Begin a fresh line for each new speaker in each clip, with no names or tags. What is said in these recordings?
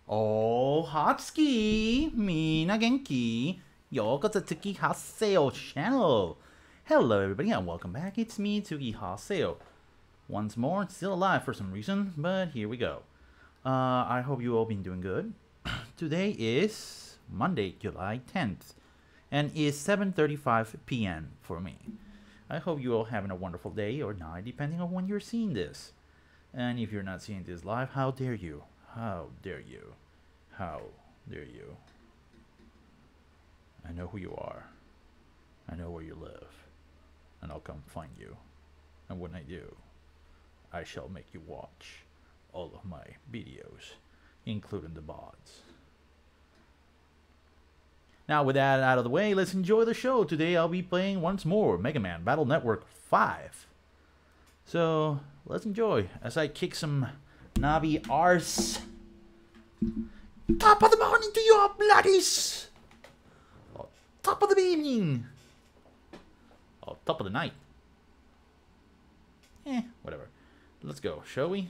Oh, Hotski, Mina Genki, Yoga Tsuki Haseo channel. Hello, everybody, and welcome back. It's me, Tsuki Haseo. Once more, still alive for some reason, but here we go. I hope you all been doing good. Today is Monday, July 10th, and is 7:35 p.m. for me. I hope you all having a wonderful day or night, depending on when you're seeing this. And if you're not seeing this live, how dare you? How dare you? How dare you? I know who you are. I know where you live. And I'll come find you. And when I do, I shall make you watch all of my videos, including the VODs. Now, with that out of the way, let's enjoy the show. Today I'll be playing once more Mega Man Battle Network 5. So, let's enjoy as I kick some Navi arse. Top of the morning to your bloodies! Oh, top of the evening! Oh, top of the night. Whatever. Let's go, shall we?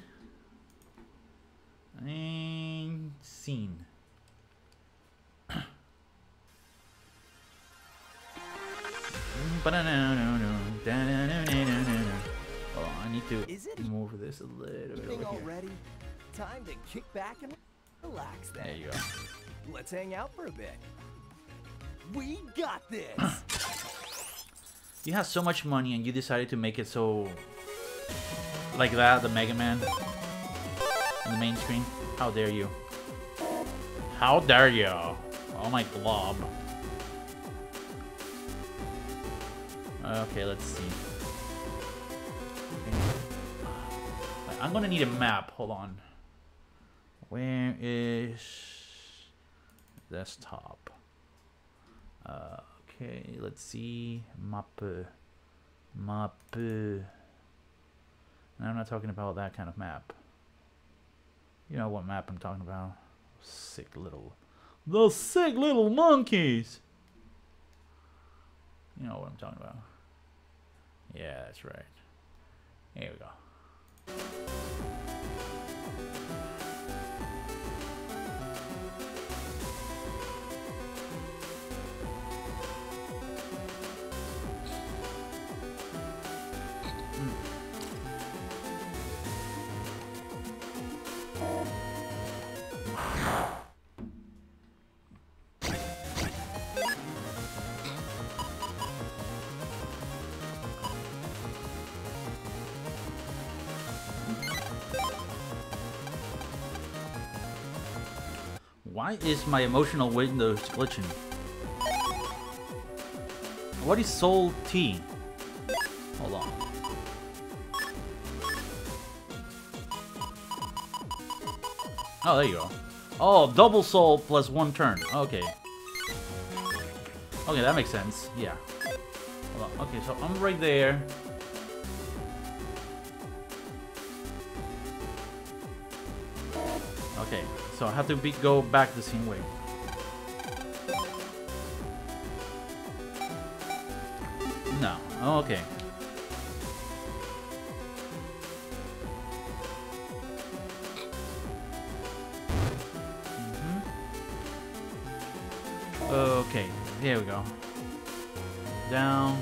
And scene. Oh, I need to move this a little bit over here.
Already? Time to kick back and relax then.
There you go.
Let's hang out for a bit. We got this!
You have so much money and you decided to make it so... like that, the Mega Man on the main screen. How dare you? How dare you? Oh my glob. Okay, let's see. Okay. I'm gonna need a map. Hold on. Where is desktop? Okay, let's see. Map. Map. And I'm not talking about that kind of map. You know what map I'm talking about? Those sick little monkeys. You know what I'm talking about. Yeah, that's right. Here we go. Why is my emotional Windows glitching? What is Soul T? Hold on. Oh, there you go. Oh, double soul plus one turn. Okay. Okay, that makes sense. Yeah. Hold on. Okay, so I'm right there. Okay, so I have to go back the same way. No. Okay. Okay, here we go. Down.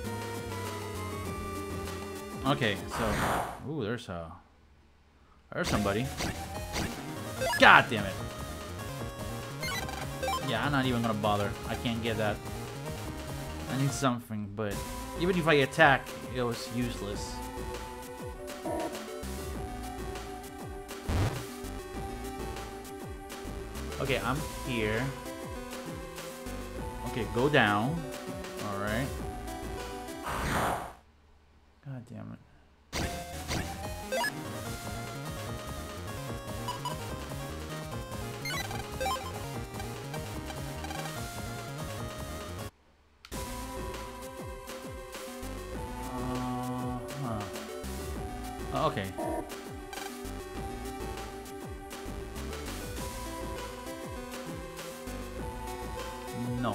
Okay, so... Ooh, there's somebody. God damn it. Yeah, I'm not even gonna bother. I can't get that. I need something, but even if I attack, it was useless. Okay, I'm here. Okay, go down. Alright. God damn it. Okay. No.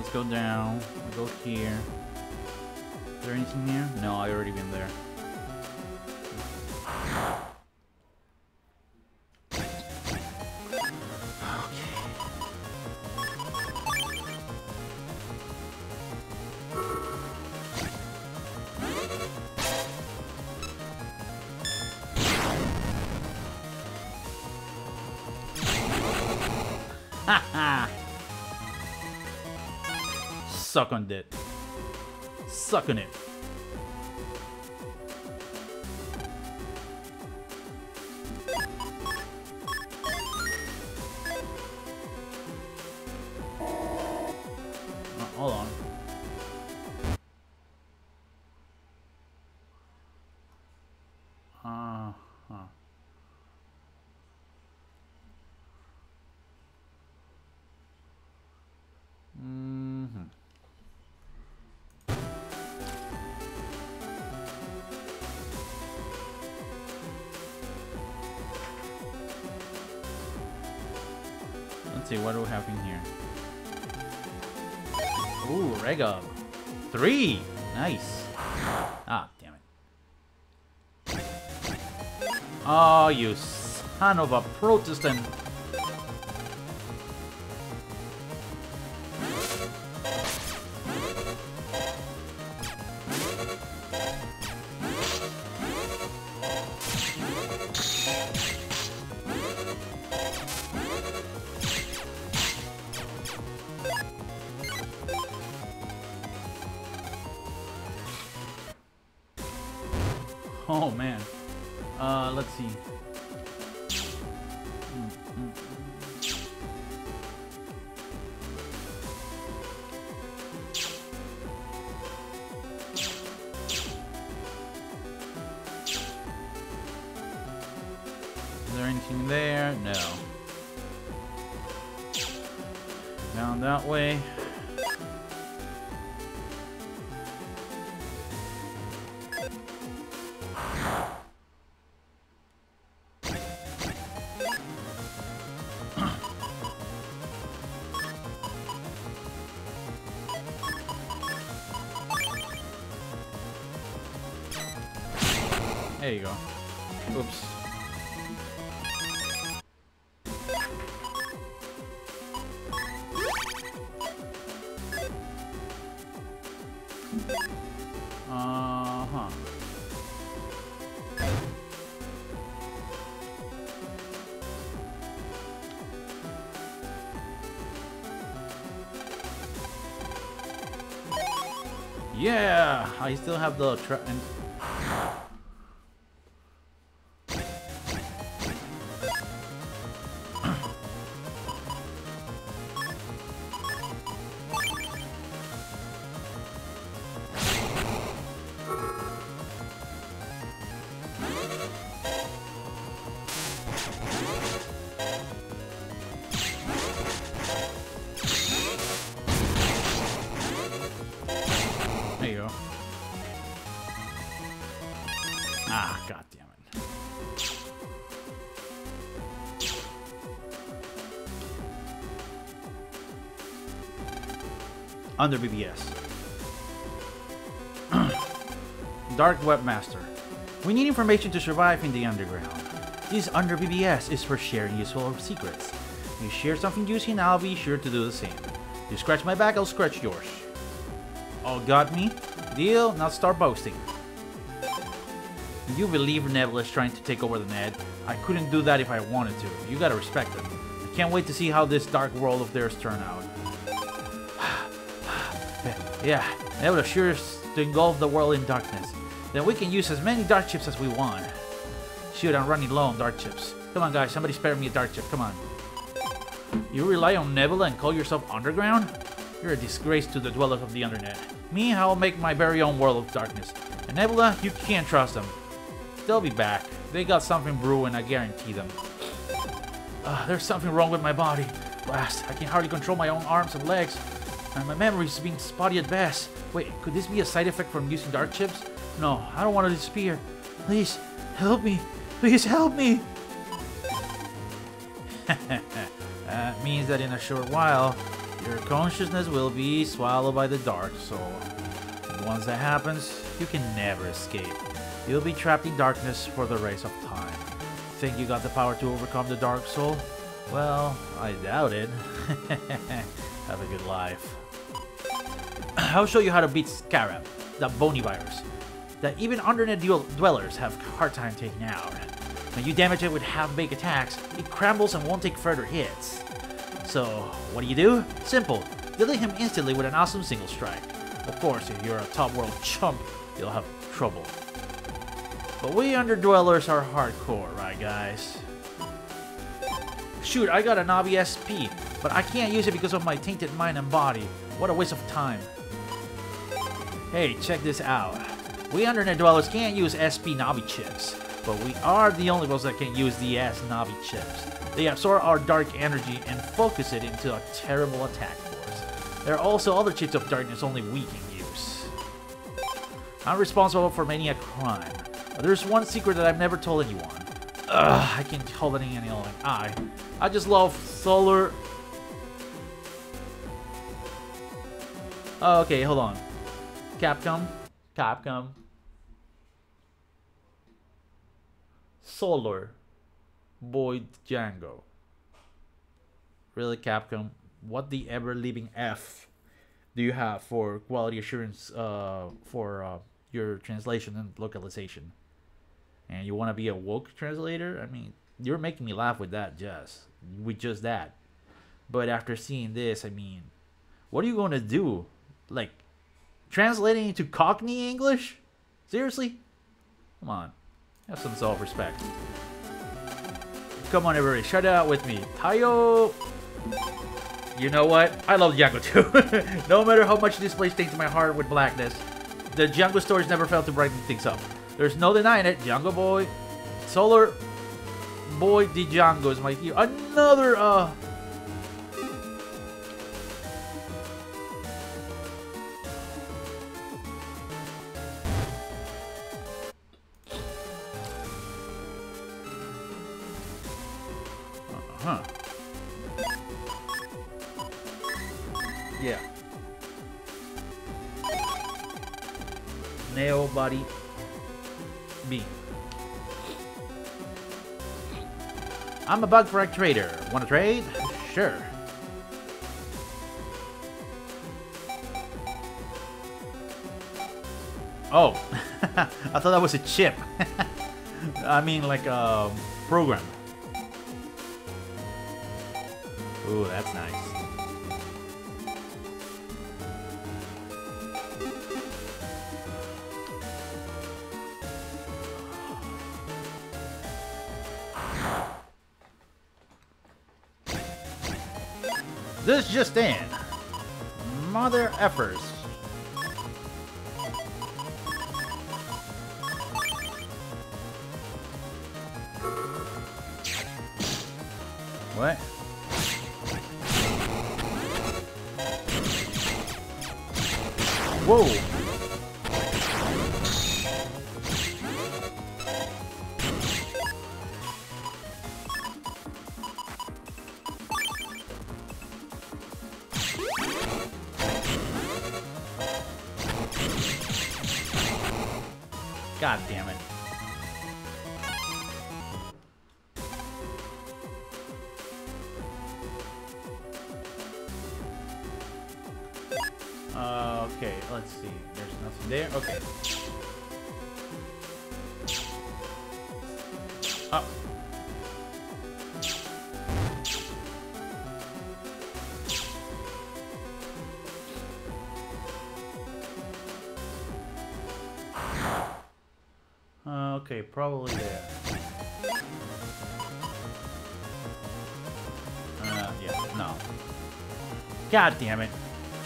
Let's go down. We'll go here. Is there anything here? No, I already been there. Haha! Suck on it. Suck on it. Hold on. Let's see, what do we have in here? Ooh, Rega. 3! Nice. Ah, damn it. Oh, you son of a Protestant. Oh man. Let's see. Is there anything there? No. Down that way. There you go. Oops. Uh-huh. Yeah, I still have the There you go. Ah, god damn it. Under BBS. Dark Webmaster. We need information to survive in the underground. This Under BBS is for sharing useful secrets. You share something juicy and I'll be sure to do the same. You scratch my back, I'll scratch yours. All got me? Deal? Now start boasting. You believe Nebula's trying to take over the net? I couldn't do that if I wanted to. You gotta respect it. I can't wait to see how this dark world of theirs turn out. Yeah, Nebula sure is to engulf the world in darkness. Then we can use as many dark chips as we want. Shoot, I'm running low on dark chips. Come on guys, somebody spare me a dark chip, come on. You rely on Nebula and call yourself underground? You're a disgrace to the dwellers of the Undernet. Me, I'll make my very own world of darkness. And Nebula, you can't trust them. They'll be back. They got something brewing, I guarantee them. There's something wrong with my body. Blast, I can hardly control my own arms and legs. And my memory's being spotty at best. Wait, could this be a side effect from using dark chips? No, I don't want to disappear. Please, help me. Please help me. That means that in a short while, Your consciousness will be swallowed by the Dark Soul. And once that happens, you can never escape. You'll be trapped in darkness for the rest of time. Think you got the power to overcome the Dark Soul? Well, I doubt it. Have a good life. I'll show you how to beat Scarab, the bony virus, that even Undernet dwellers have a hard time taking out. When you damage it with half-baked attacks, it crumbles and won't take further hits. So, what do? Simple. Delete him instantly with an awesome single strike. Of course, if you're a top world chump, you'll have trouble. But we Underdwellers are hardcore, right guys? Shoot, I got a Navi SP, but I can't use it because of my tainted mind and body. What a waste of time. Hey, check this out. We Undernet Dwellers can't use SP Navi chips, but we are the only ones that can use the S Navi chips. They absorb our dark energy and focus it into a terrible attack force. There are also other chips of darkness only we can use. I'm responsible for many a crime, but there's one secret that I've never told anyone. I can't hold it any longer. I just love solar... Oh, okay, hold on. Capcom. Solar Boy Django. Really, Capcom? What the ever-living F do you have for quality assurance for your translation and localization? And you want to be a woke translator? I mean, you're making me laugh with that, just that. But after seeing this, I mean, what are you going to do? Like, translating into Cockney English? Seriously? Come on. Have some self-respect. Come on, everybody. Shout it out with me. Tayo! You know what? I love Django too. No matter how much this place stinks my heart with blackness, the Django stories never failed to brighten things up. There's no denying it. Django Boy. Solar Boy Django is my hero. Another, Yeah. Nail body B. I'm a bug frag trader. Want to trade? Sure. Oh, I thought that was a chip. I mean, like a program. Ooh, that's nice. This just in. Mother effers. What? Whoa. God damn it. Okay, let's see. There's nothing there. Okay. Oh. Okay, probably there. Yeah, no. God damn it.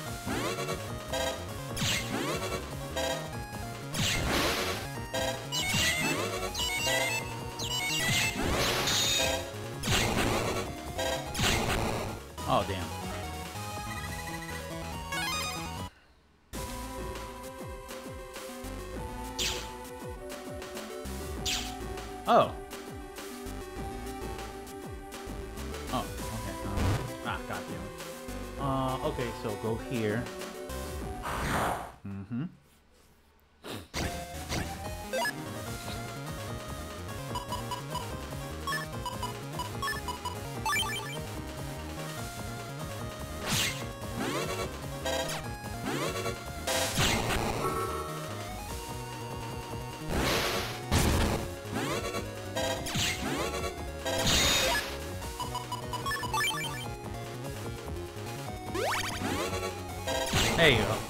Oh, damn. Oh. Oh, okay. God damn it. Okay, so go here. Mm-hmm. There you go.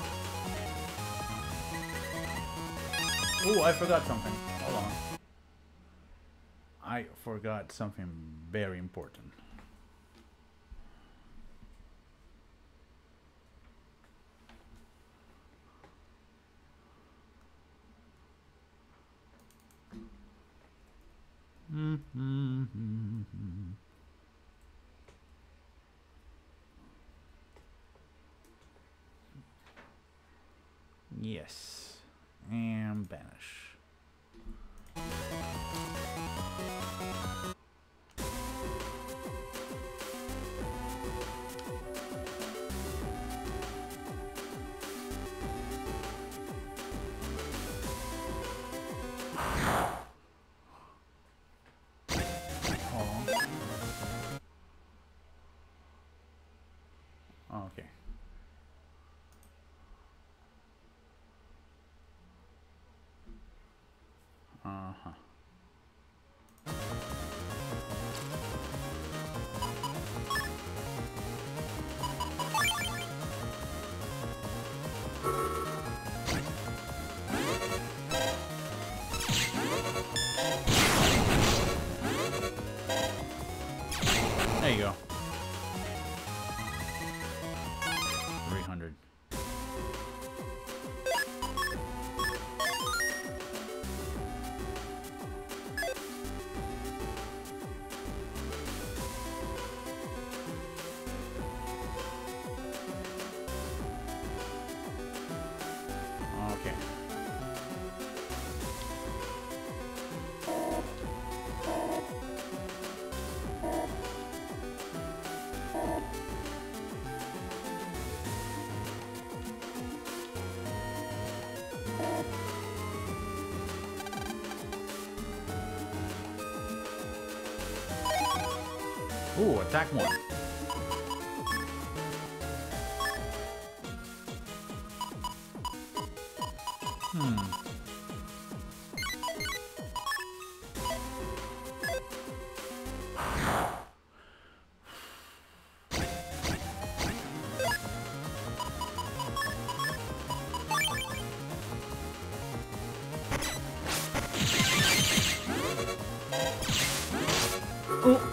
Oh, I forgot something. Hold on. I forgot something very important. Yes. And banish. Okay. Uh-huh. There you go. 300. Okay. Ooh, attack one. Oh.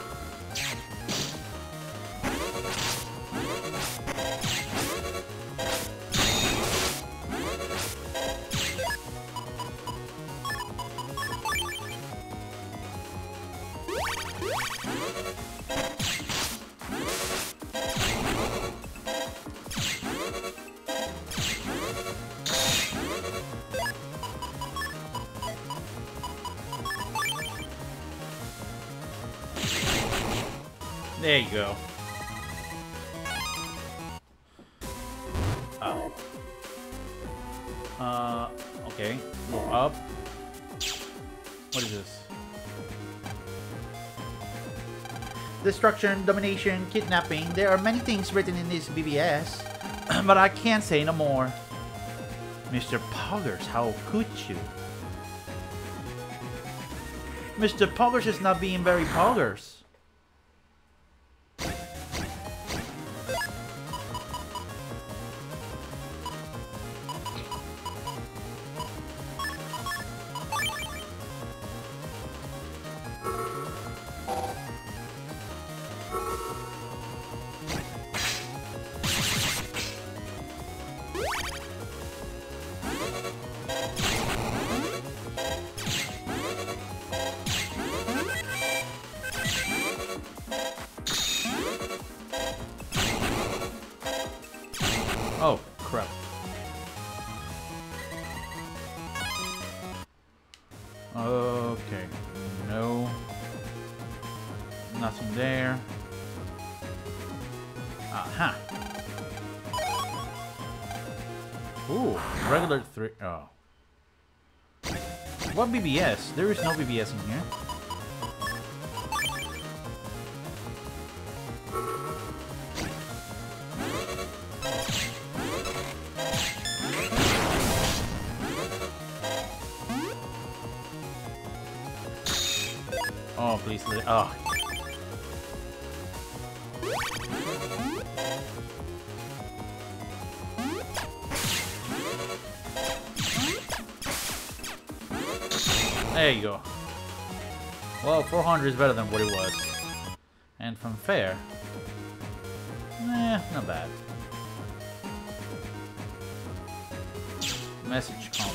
There you go. Oh. Okay. Go up. What is this? Destruction, domination, kidnapping. There are many things written in this BBS, but I can't say no more. Mr. Poggers, how could you? Mr. Poggers is not being very Poggers. Oh, crap. Okay. No. Nothing there. Aha. Ooh, regular 3. Oh. What BBS? There is no BBS in here. Oh, please. Oh. There you go. Well, 400 is better than what it was. And from fair, not bad. Message come.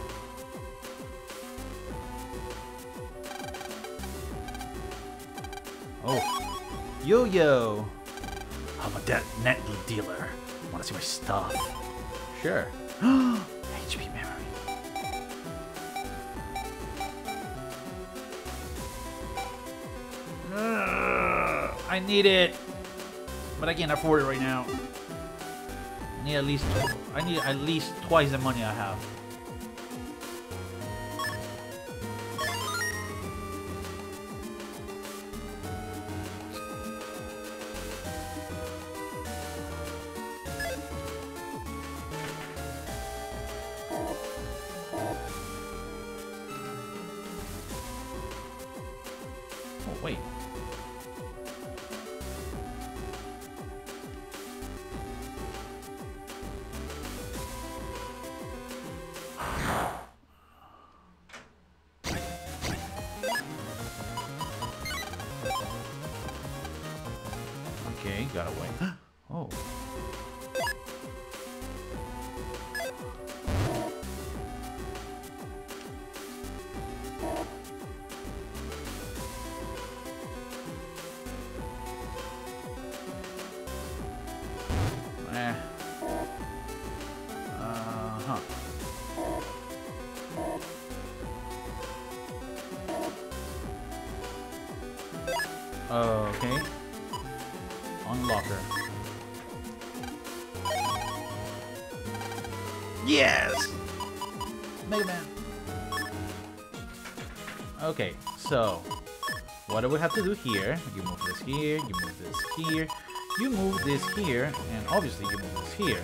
Oh, yo-yo. I'm a net dealer. Wanna see my stuff? Sure. HP memory. I need it, but I can't afford it right now. I need at least twice the money I have. Oh wait. Okay, got away. Oh. Huh. Okay. Unlocker. Yes! Mega Man. Okay, so what do we have to do here? You move this here, you move this here, you move this here, and obviously you move this here.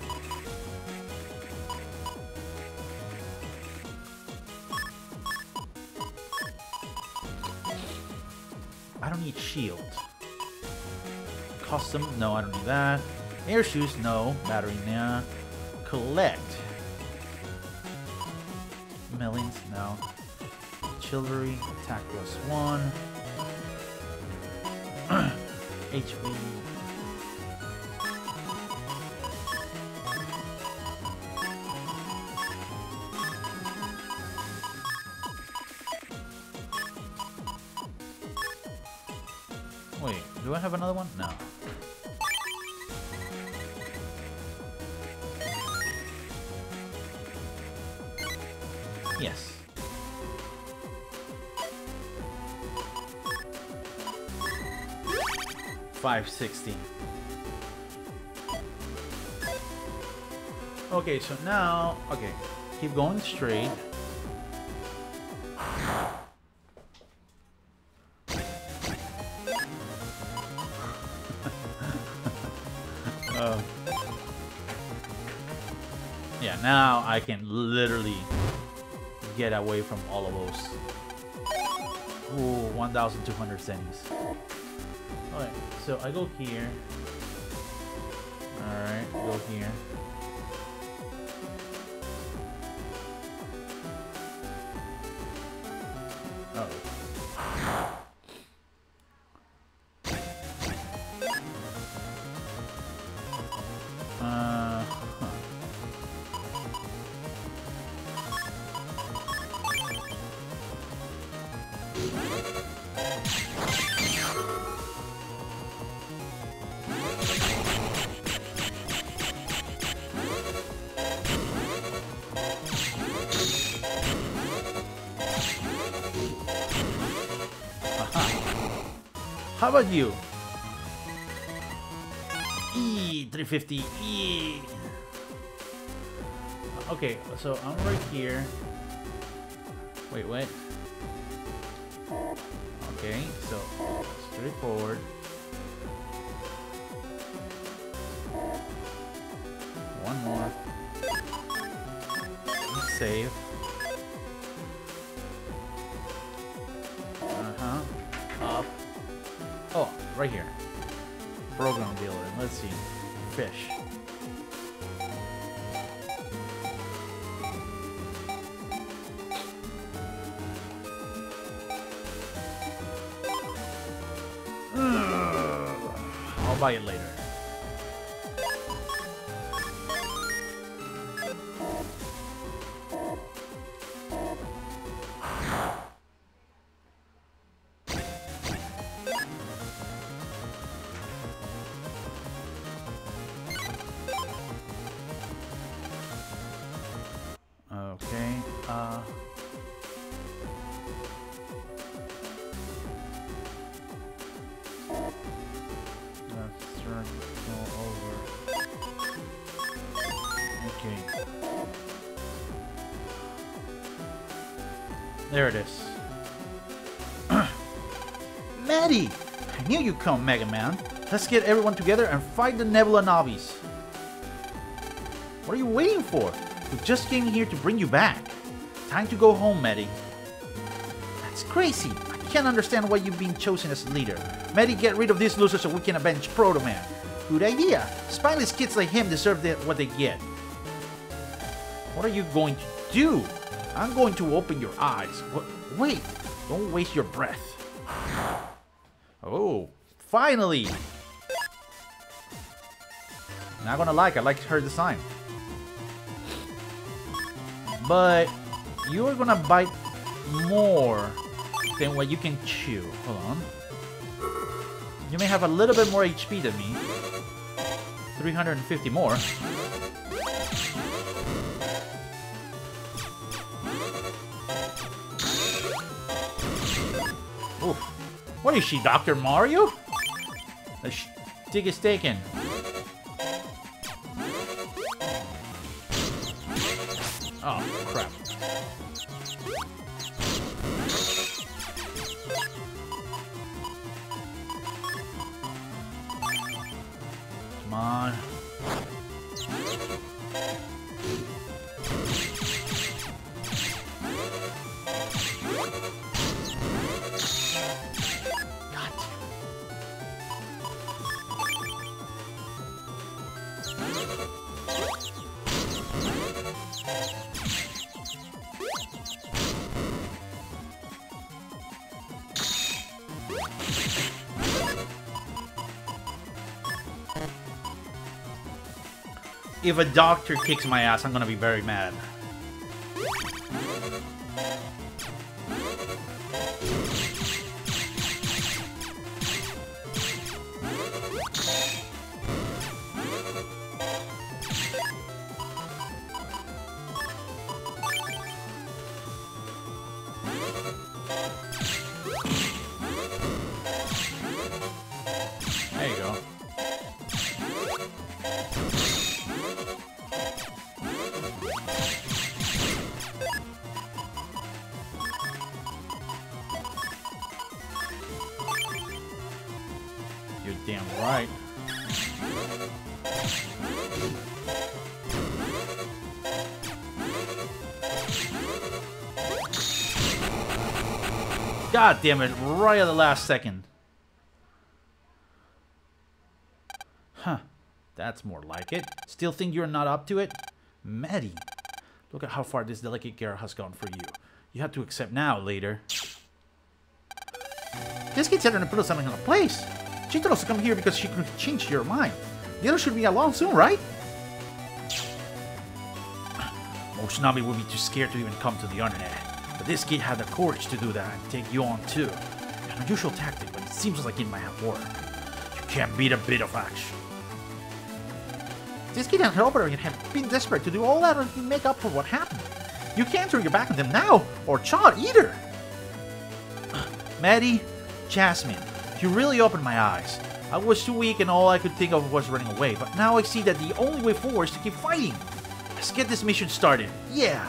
I don't need shield. Custom, no, I don't need that. Air shoes, no. Battery, nah. Collect. Millions, no. Chivalry, attack +1. HP. Wait, do I have another one? No. Yes. $560. Okay, so now, okay, keep going straight. Yeah, now I can literally get away from all of those. Ooh, 1,200 cents. Alright, so I go here. Alright, go here. Oh. How about you? 350. Eee. Okay, so I'm right here. Wait, what? Okay, so straightforward. One more. Save. Up. Oh, right here. Program dealer. Let's see. Fish. I'll buy it later. Okay, let's circle over. Okay. There it is. Maddie! I knew you'd come, Mega Man. Let's get everyone together and fight the Nebula Nobbies. What are you waiting for? We just came here to bring you back. Time to go home, Maddie. That's crazy. I can't understand why you've been chosen as leader. Maddie, get rid of these losers so we can avenge Proto Man. Good idea. Spineless kids like him deserve what they get. What are you going to do? I'm going to open your eyes. Wait. Don't waste your breath. Oh, finally. Not gonna lie, I like her design. But you're gonna bite more than what you can chew. Hold on. You may have a little bit more HP than me. 350 more. Oof. What is she, Dr. Mario? The stick is taken. Oh, crap. Come on. If a doctor kicks my ass, I'm gonna be very mad. There you go. You're damn right. God damn it, right at the last second. Huh, that's more like it. Still think you're not up to it? Maddie, look at how far this delicate girl has gone for you. You have to accept now, later. This kid's trying to put us something in a place. She told us to come here because she could change your mind. The others should be along soon, right? Most Navi would be too scared to even come to the internet. But this kid had the courage to do that and take you on too. An unusual tactic, but it seems like it might have worked. You can't beat a bit of action. This kid and Robert have been desperate to do all that and make up for what happened. You can't turn your back on them now, or Chad either. Maddie, Jasmine, you really opened my eyes. I was too weak and all I could think of was running away, but now I see that the only way forward is to keep fighting. Let's get this mission started. Yeah!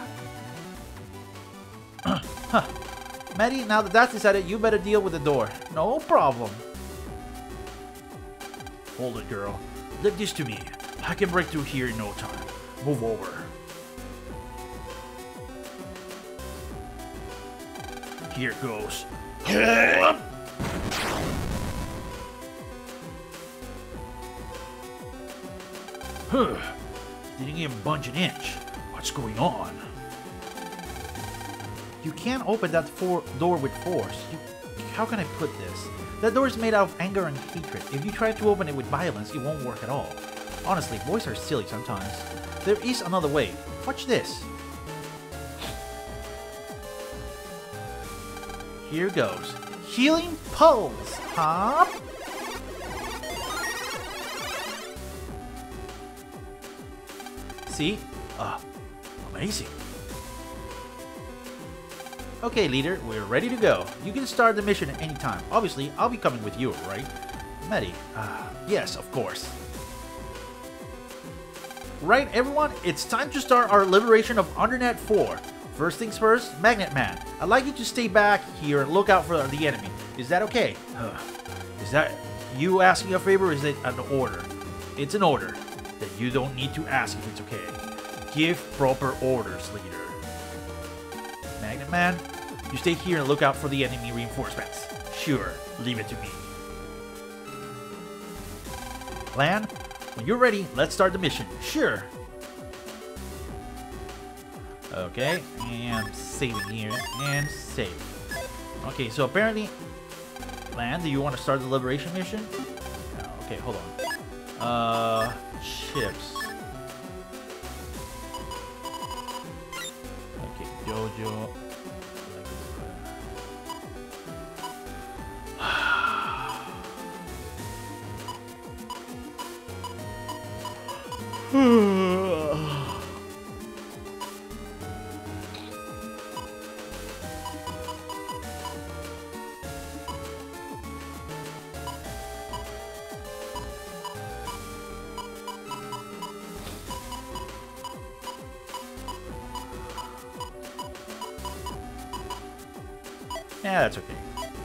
Huh. Maddie, now that that's decided, you better deal with the door. No problem. Hold it, girl. Leave this to me. I can break through here in no time. Move over. Here goes. Huh. Didn't even budge an inch. What's going on? You can't open that door with force. How can I put this? That door is made out of anger and hatred. If you try to open it with violence, it won't work at all. Honestly, boys are silly sometimes. There is another way. Watch this. Here goes. Healing Pulse. Hop. See? Amazing. Okay, leader, we're ready to go. You can start the mission at any time. Obviously, I'll be coming with you, right? Maddie. Yes, of course. Right, everyone, it's time to start our liberation of Undernet 4. First things first, Magnet Man. I'd like you to stay back here and look out for the enemy. Is that okay? Is that you asking a favor or is it an order? It's an order. Then you don't need to ask if it's okay. Give proper orders, leader. Magnet Man, you stay here and look out for the enemy reinforcements. Sure, leave it to me. Plan? When you're ready, let's start the mission. Sure. Okay, and saving here, and save. Okay, so apparently, Plan, do you want to start the liberation mission? Okay, hold on. Chips. Okay, Jojo. Yeah, that's okay.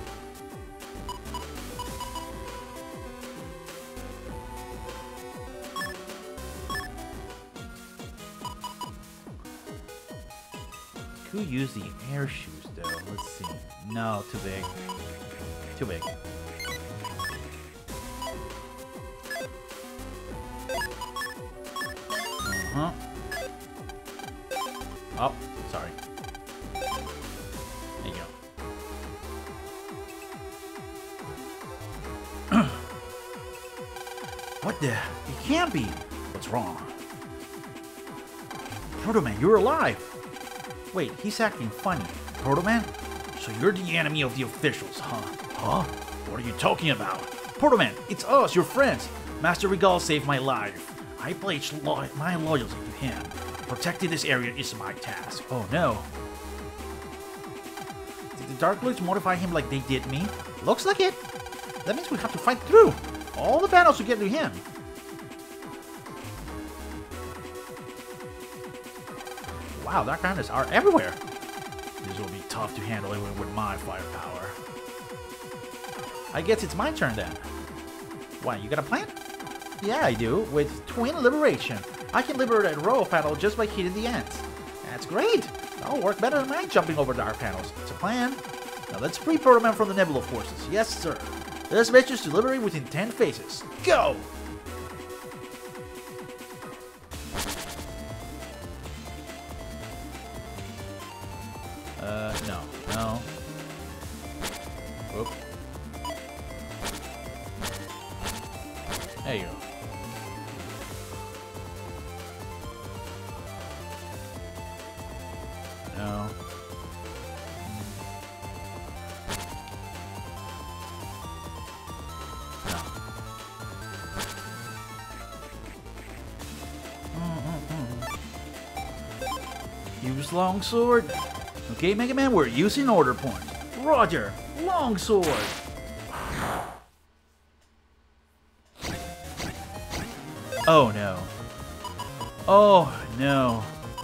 Could use the air shoes though. Let's see. No, too big. Too big. Uh-huh. Oh, sorry. There you go. What the? It can't be. What's wrong? Proto Man, you're alive. Wait, he's acting funny. Proto Man? So you're the enemy of the officials, huh? Huh? What are you talking about? Proto Man, it's us, your friends. Master Regal saved my life. I pledged my loyalty to him. Protecting this area is my task. Oh no. Did the Dark Lords mortify him like they did me? Looks like it. That means we have to fight through all the battles to get to him. Wow, Dark Bandits are everywhere. This will be tough to handle even with my firepower. I guess it's my turn then. Why, you got a plan? Yeah, I do. With Twin Liberation, I can liberate a row of panel just by hitting the ends. That's great. That'll work better than mine jumping over dark panels. It's a plan. Now let's free Proto Man from the Nebula forces. Yes, sir. This mission is to liberate within 10 phases. Go! No. Whoop. There you go. No. Use longsword. Okay, Mega Man, we're using order point. Roger, longsword. Oh no. Oh no.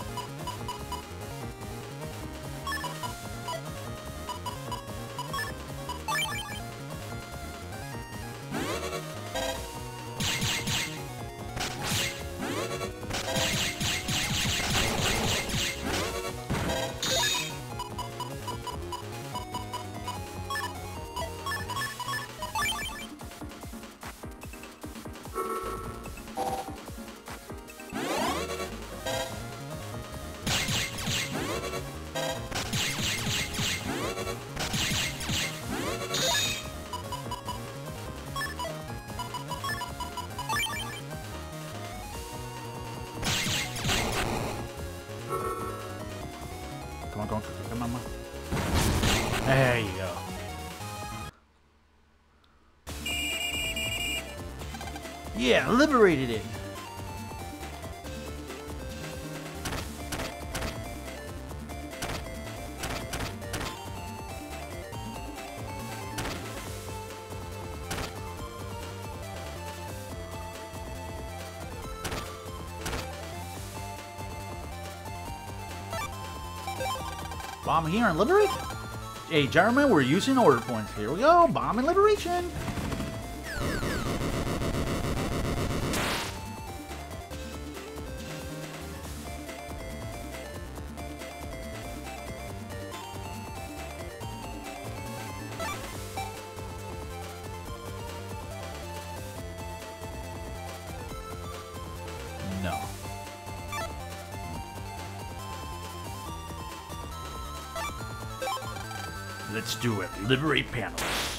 Come on. Come on. There you go. Yeah, liberated it. Bomb here and liberate. Hey, gentlemen, we're using order points. Here we go. Bomb and liberation. No. Let's do it. Liberate panels.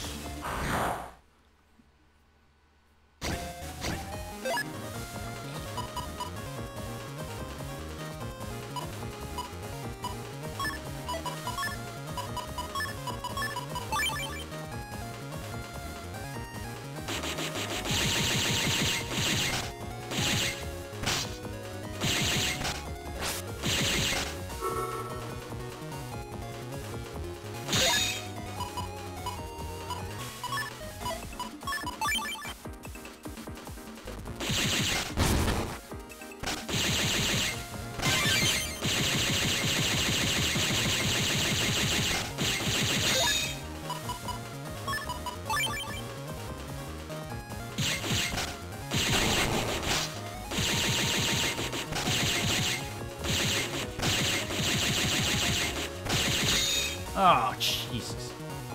Oh, Jesus.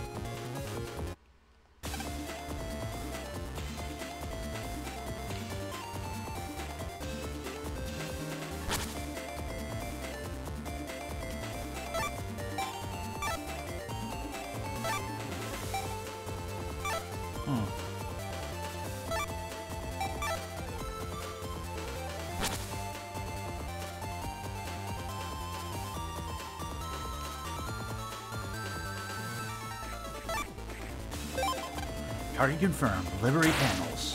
Target confirmed. Liberate panels.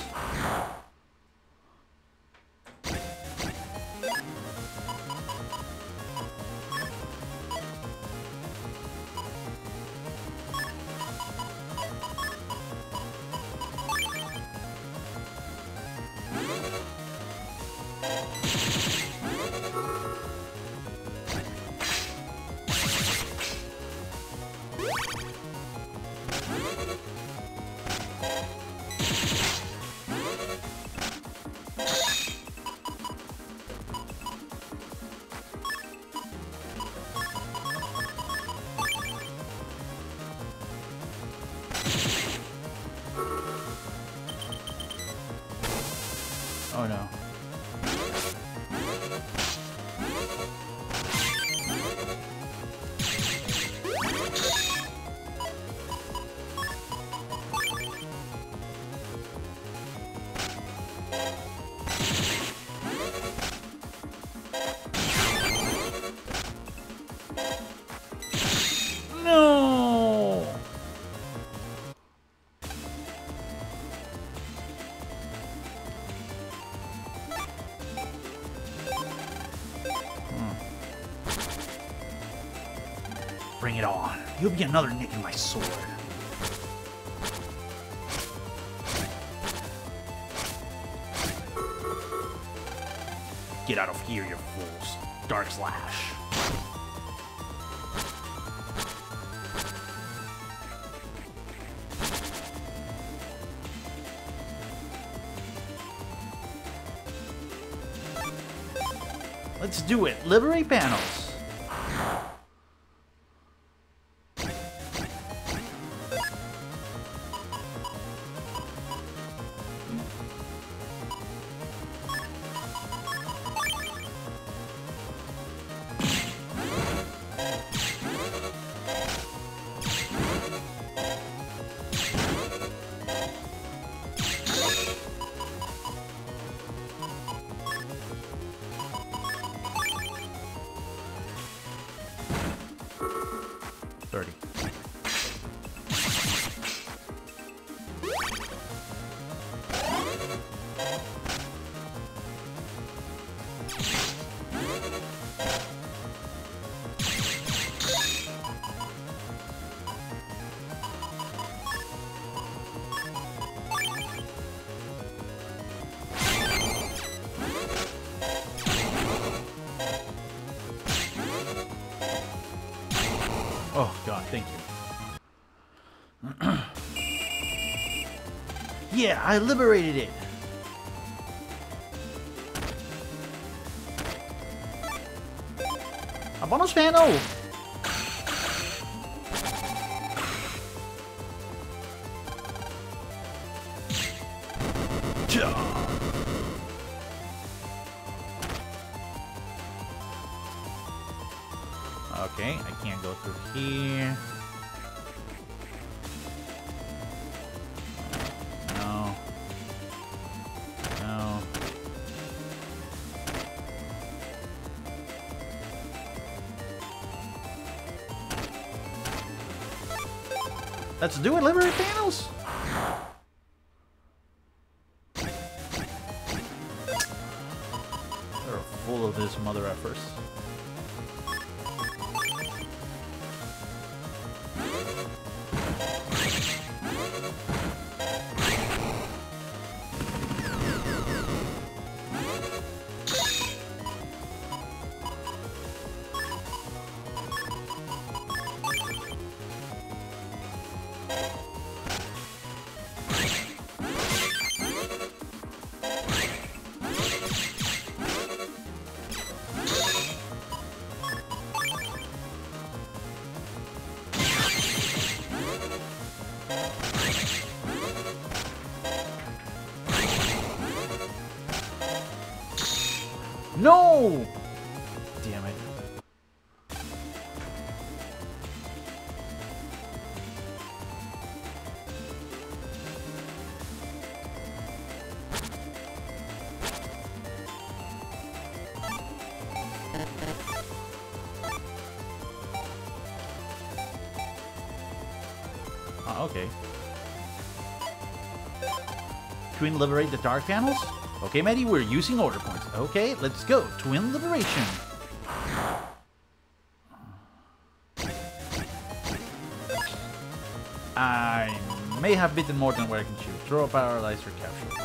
Oh no. No. Bring it on. You'll be another nick in my sword. Get out of here, you fools. Dark Slash. Let's do it. Liberate panels. Oh god, thank you. Yeah, I liberated it. A bonus panel. Okay, I can't go through here. No. No. Let's do it, liberate panels! They're full of this mother effers. No! Damn it. Oh, okay. Twin liberate the dark panels? Okay, Maddie, we're using order points. Okay, let's go. Twin liberation. I may have bitten more than where I can chew. Throw a paralyzer capture.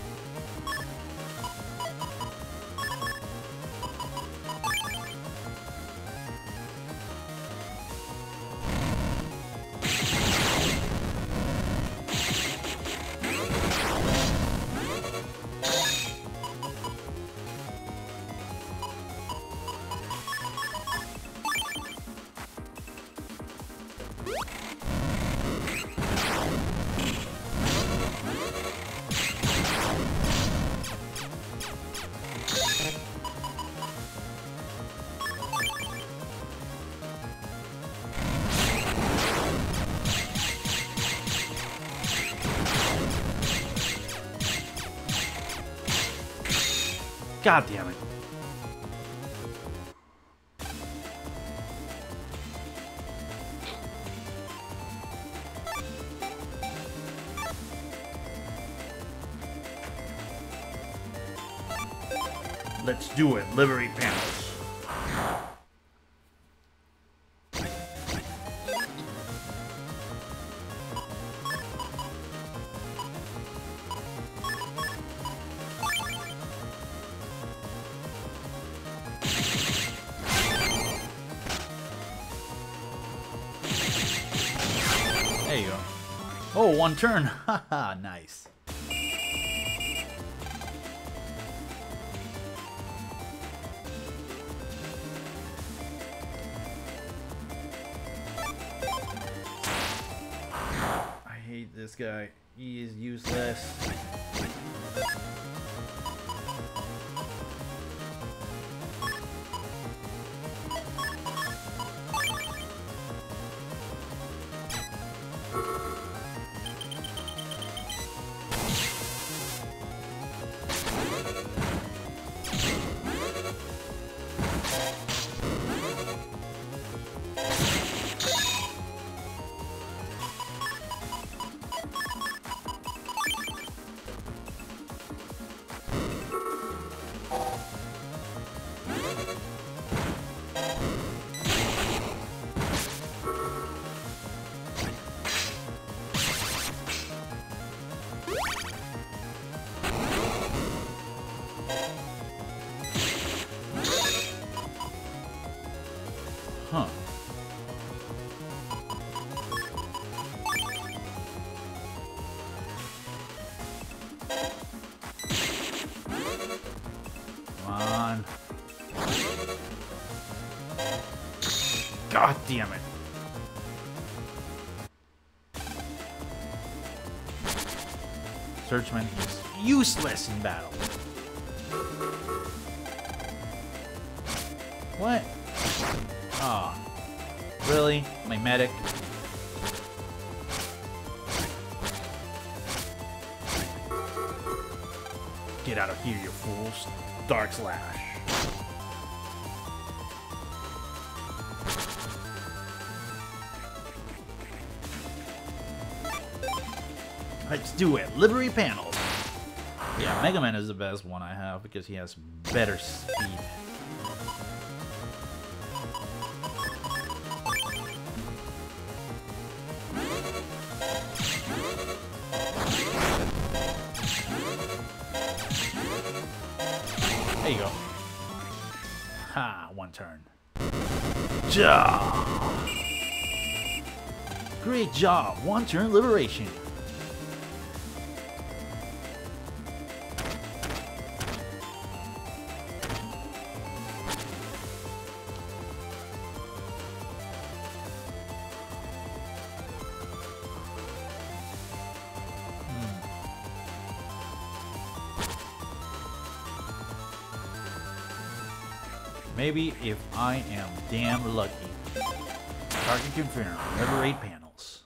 God damn it. Let's do it. Liberate panels. Oh, one turn. Haha, nice. I hate this guy. He is useless. Huh. Come on. God damn it. Searchman is useless in battle. What? Oh, really? My medic? Get out of here, you fools. Dark Slash. Let's do it. Liberate panels. Yeah, Mega Man is the best one I have because he has better speed. There you go. Ha, one turn. Ja! Great job, one turn liberation. Maybe if I am damn lucky. Target confirmed. Liberate panels.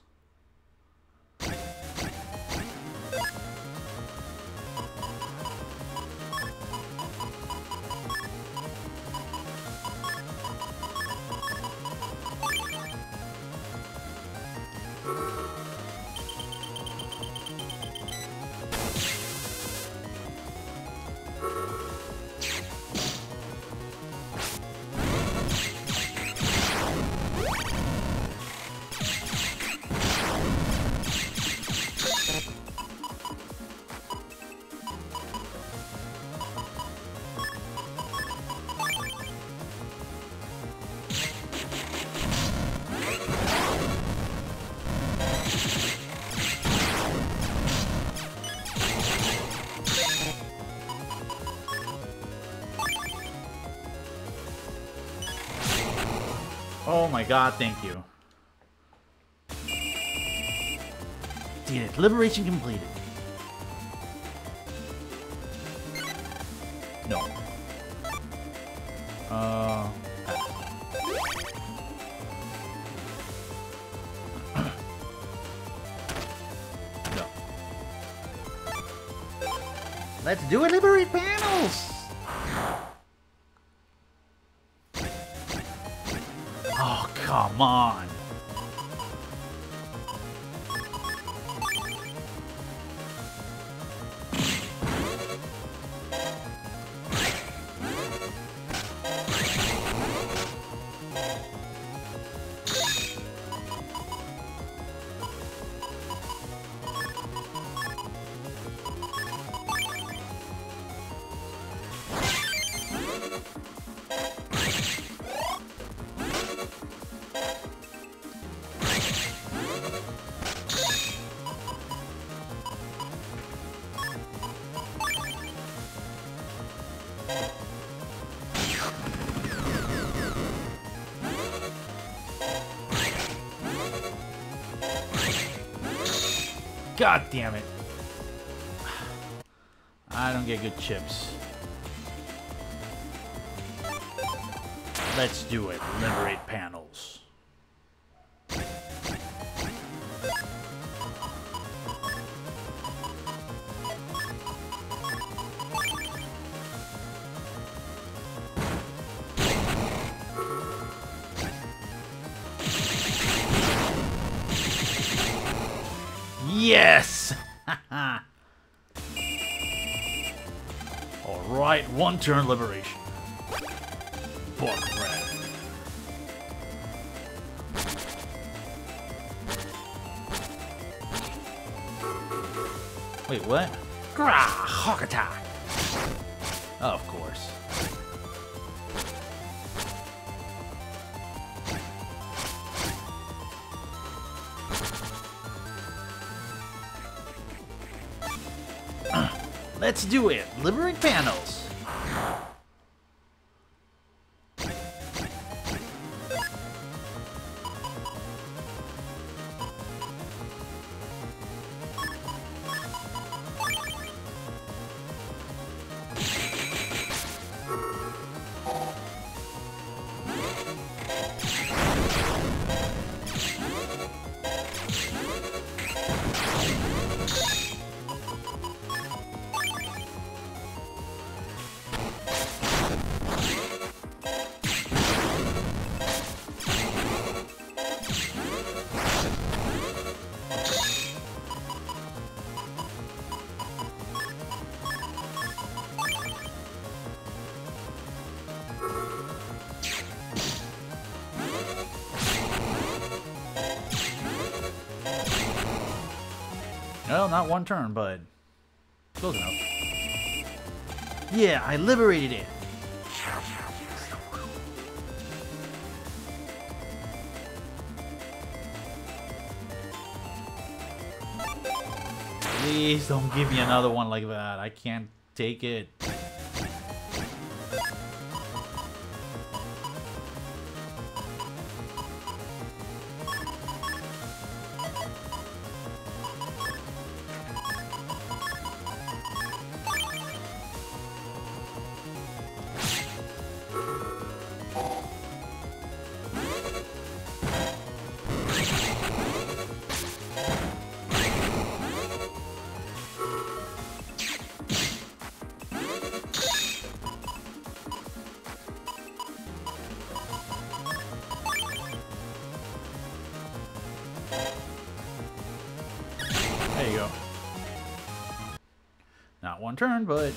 Oh my god, thank you. Did it. Liberation completed. No. No. Let's do it. Liberate panels. Oh, come on. God damn it. I don't get good chips. Let's do it. Liberate panels. Yes! Alright, one turn liberation. Bark rat. Wait, what? Grah! Hawk attack! Oh, of course. Let's do it! Liberate panels! Well, not one turn, but close enough. Yeah, I liberated it. Please don't give me another one like that. I can't take it. There you go. Not one turn, but...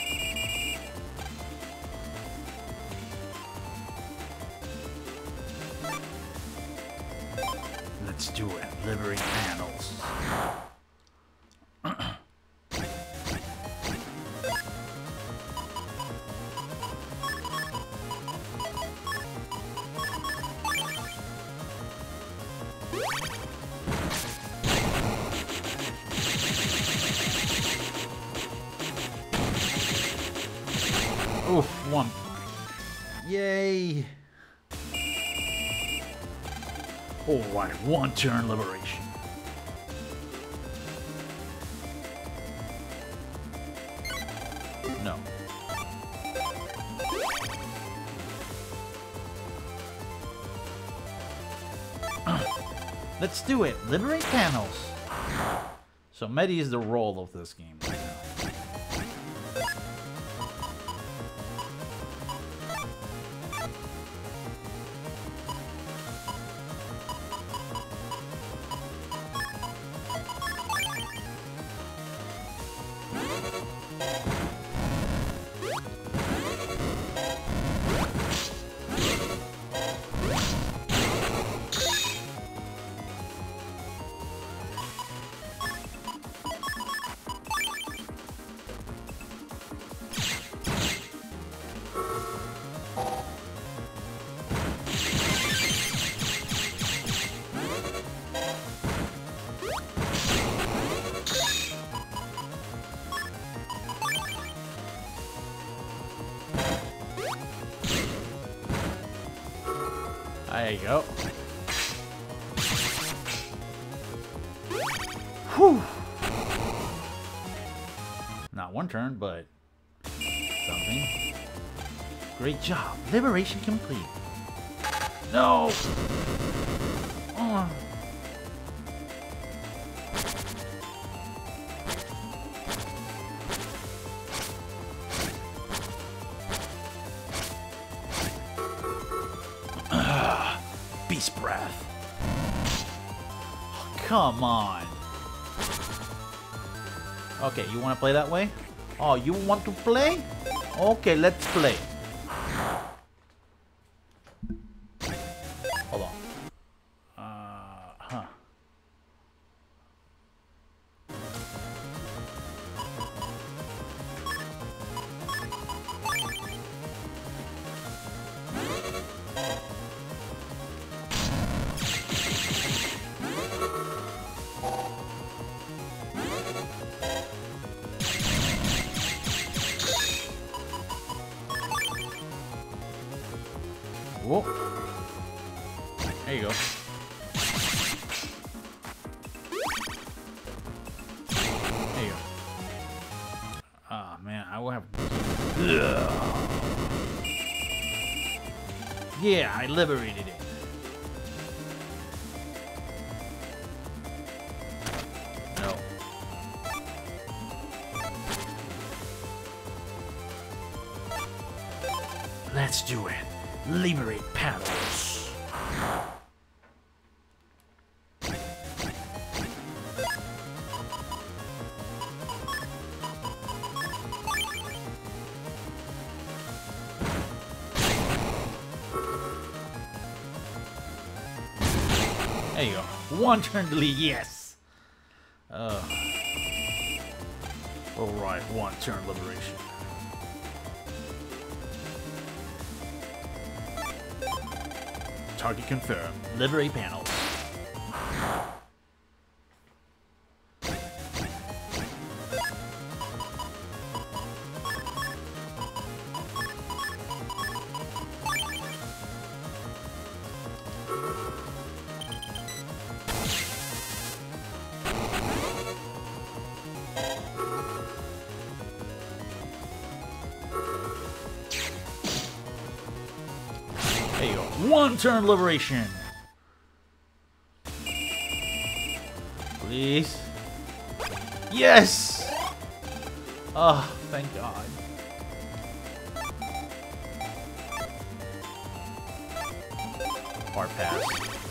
Let's do it. Liberate panels. Oof, one. Yay! Alright, one turn liberation. No. Let's do it. Liberate panels. So Medi is the role of this game right now. There you go. Whew. one turn, but something. Great job. Liberation complete. No! Oh. Beast breath. Oh, come on. Okay, you want to play that way? Oh, you want to play? Okay, let's play. Hold on. Huh. Whoa. There you go. There you go. Ah, man, I will have... Ugh. Yeah, I liberated it. No. Let's do it. Liberate panels. There you go. One turn to lead, yes. Alright, one turn liberation. Target confirmed. Liberate panels. There you go. One turn liberation. Please. Yes! Oh, thank God. Hard pass.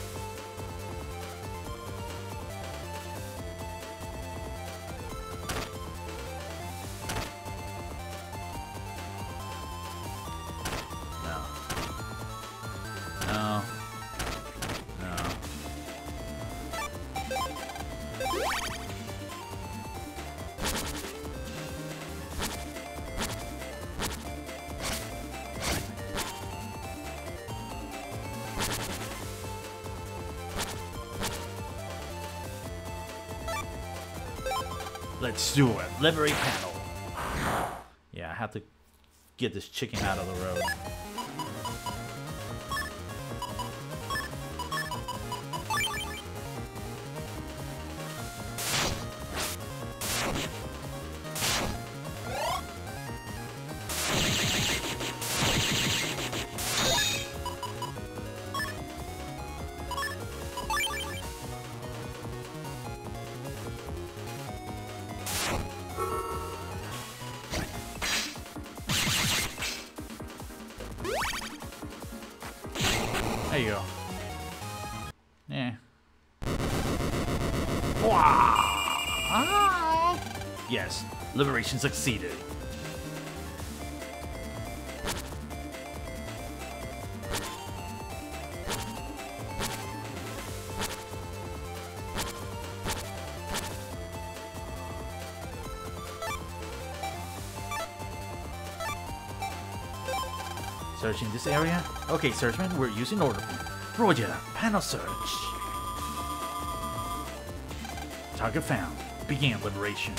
No. Let's do it. Liberate panel. Yeah, I have to get this chicken out of the road. There you go. Yeah. Ah! Yes, liberation succeeded. Searching this area? Okay, Searchman, we're using order. Roger, panel search. Target found. Begin liberation.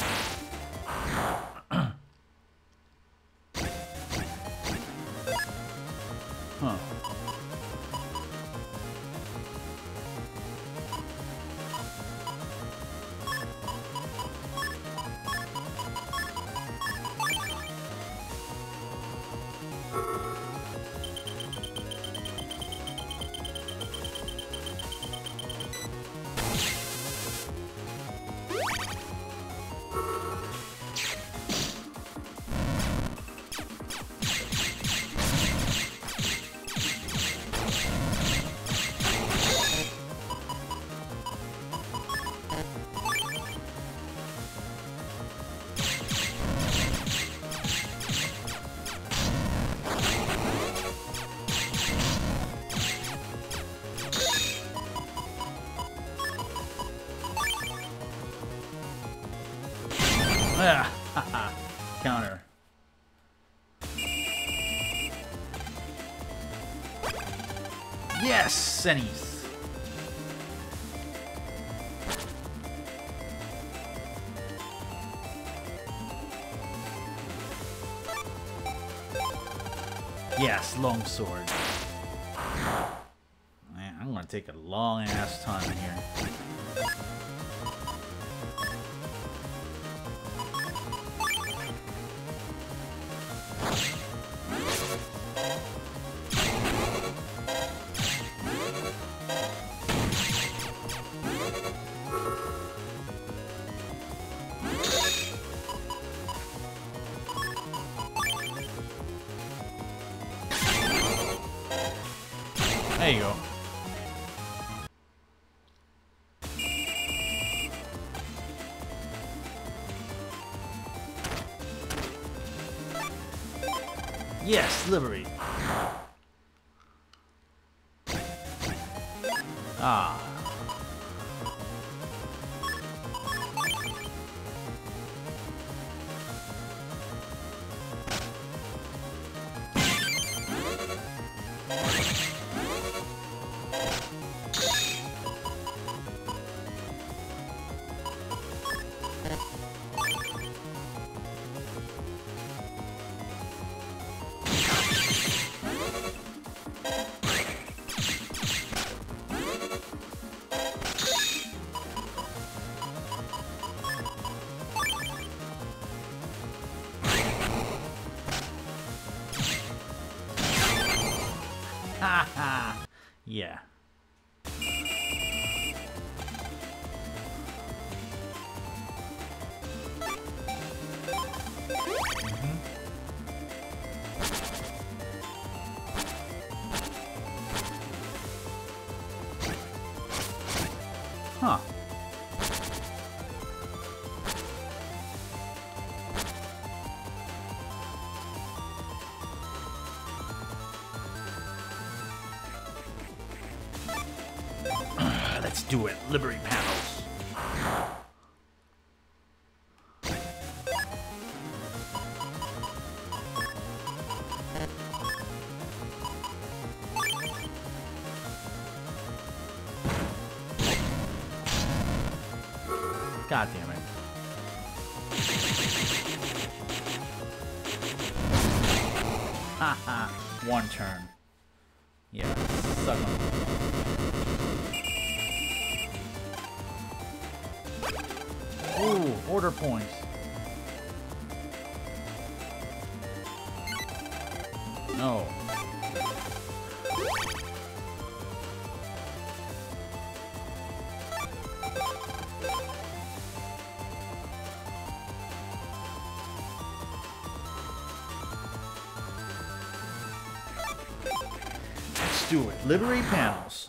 Huh. Ah, haha. Counter. Yes, Sennies. Yes, longsword. Man, I'm gonna take a long ass time here. There you go. Yes, liberty. Ah. Haha. Yeah. Huh. Let's do it. Liberty panels. God damn it. Haha. One turn. Yeah, suck 'em. Ooh, order points. No. Let's do it. Liberty panels.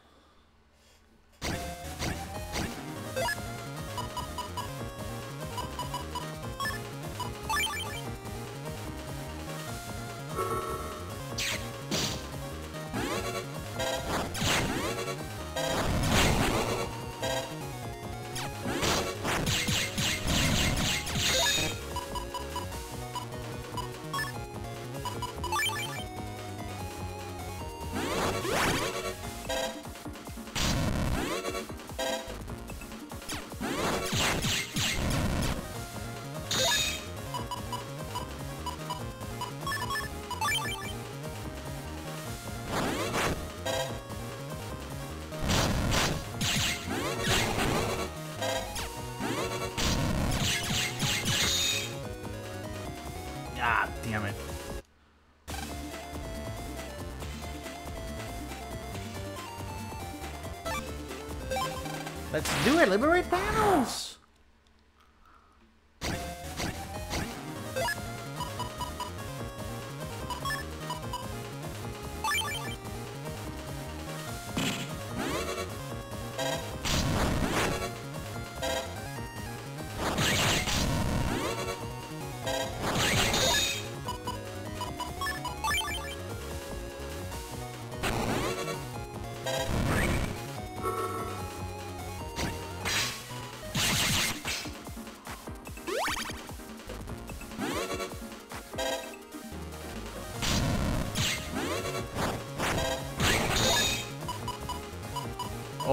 Ah, damn it. Let's do it. Liberate panels.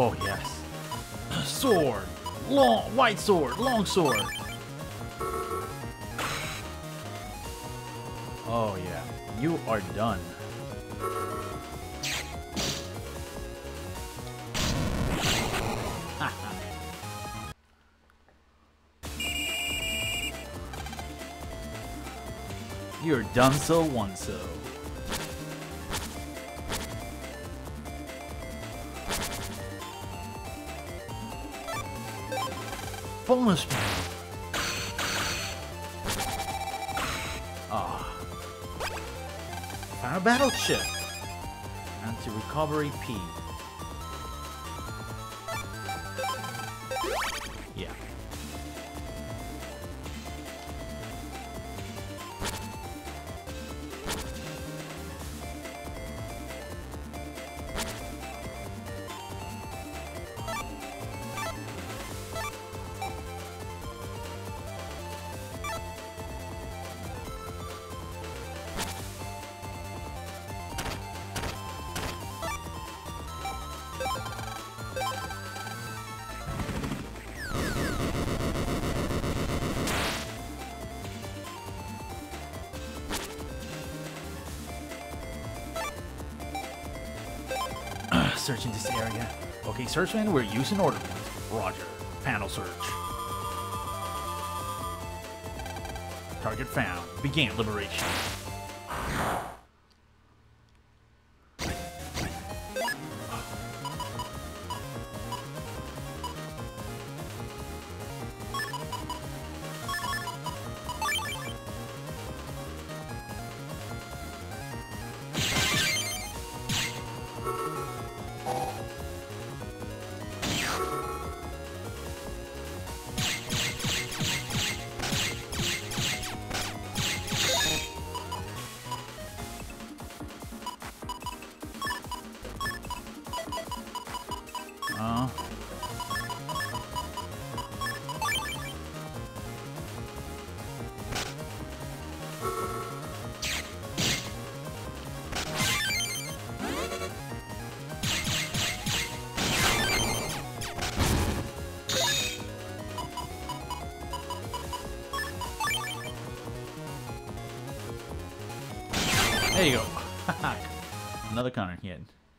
Oh, yes. Sword. Long, white sword, long sword. Oh, yeah. You are done. You're done so one so. Bonus man. Ah. Found a battleship. Anti-recovery P. Yeah. Searching this area. Okay, searchman, we're using order points. Roger. Panel search. Target found. Begin liberation. There you go. Another counter hit.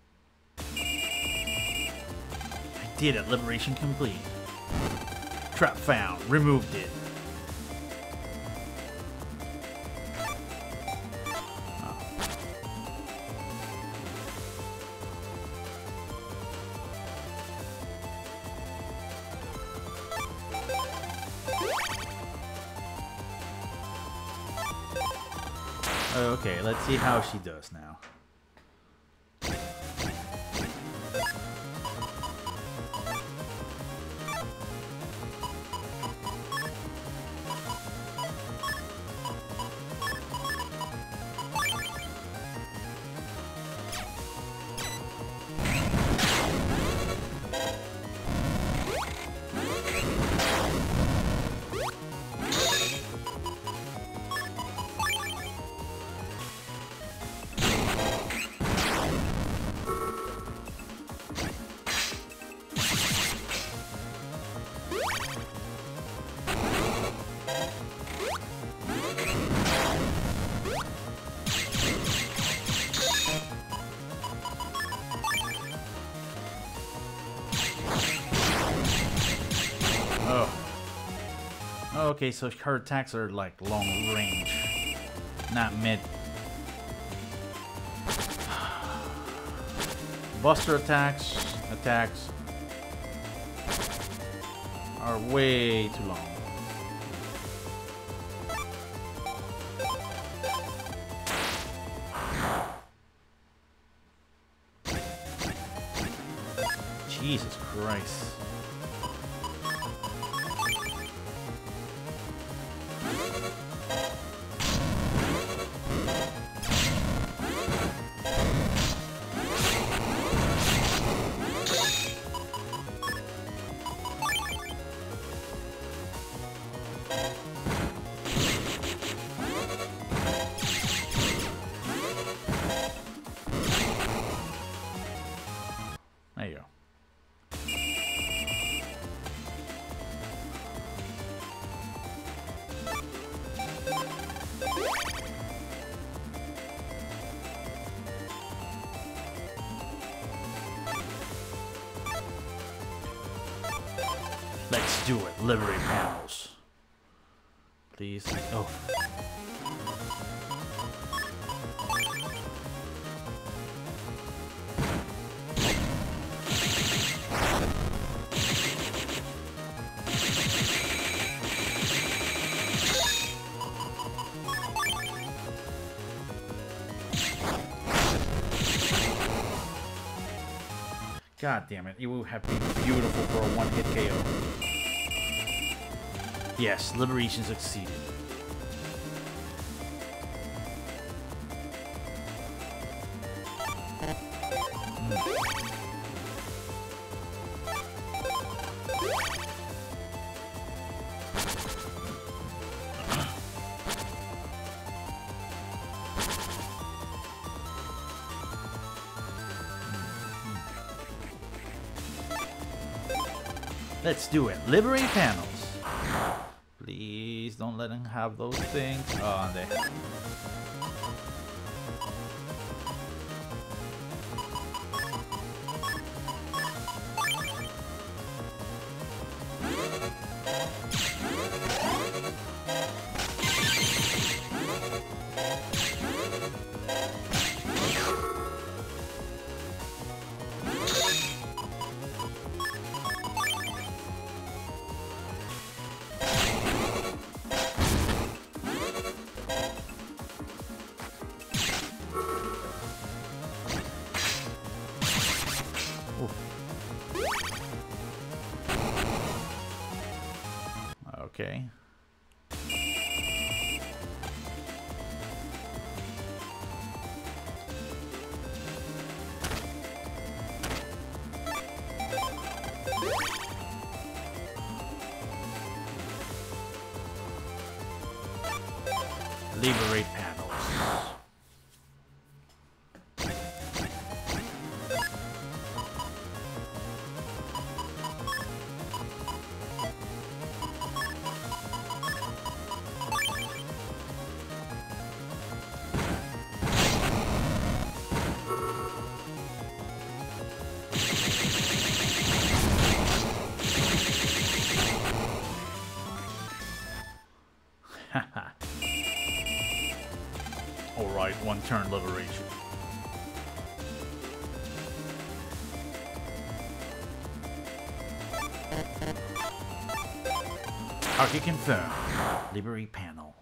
I did it. Liberation complete. Trap found. Removed it. Okay, let's see how she does now. Okay, so her attacks are like long range, not mid. Buster attacks are way too long. Jesus Christ. There you go. Let's do it. Liberate panels. Please. Oh. God damn it. It would have been beautiful for a one-hit KO. Yes, liberation succeeded. Let's do it. Liberate panels. Please don't let them have those things. Oh, they have. Okay. Liberate panels. Alright, one turn liberation. Target confirmed. Liberate panel.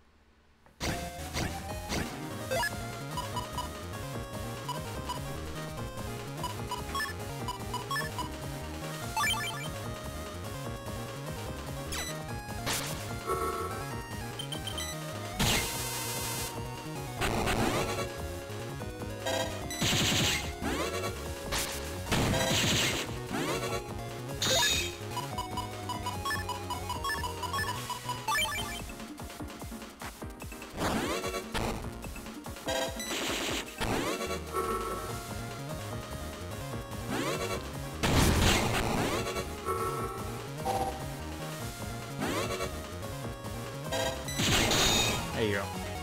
There you go.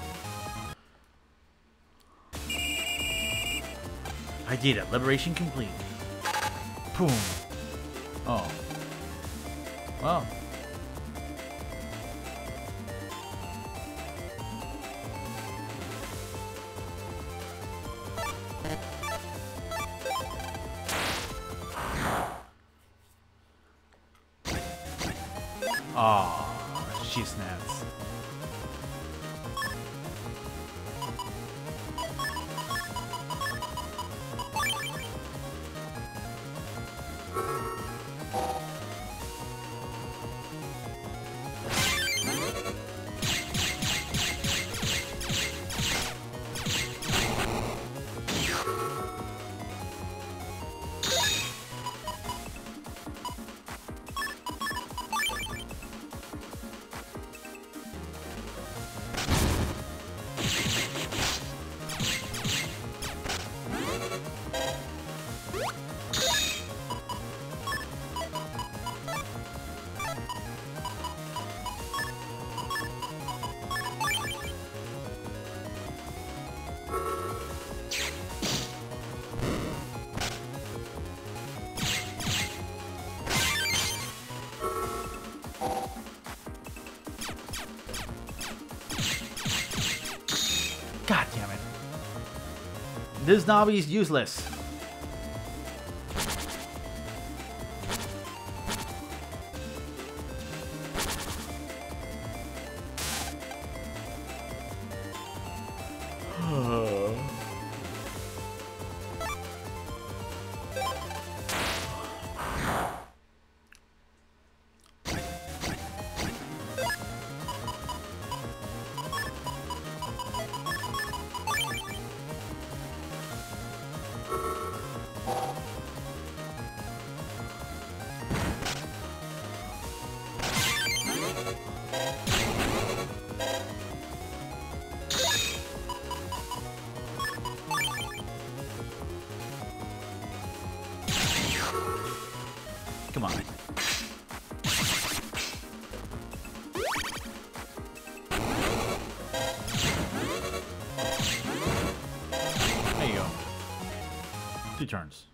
I did it. Liberation complete. Boom. Oh. Well. Oh, she snaps. God damn it. This Navi is useless. Come on. There you go. 2 turns.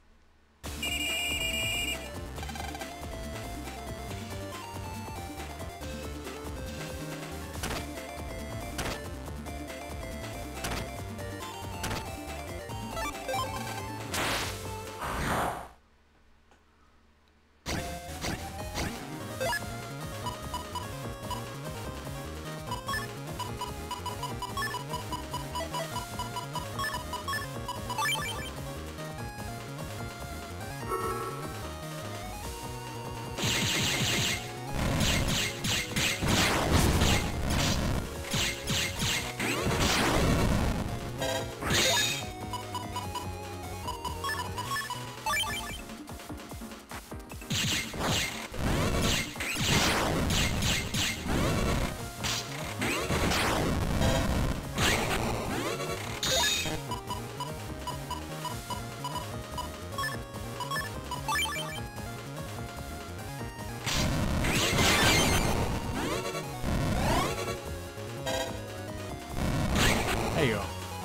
There you go.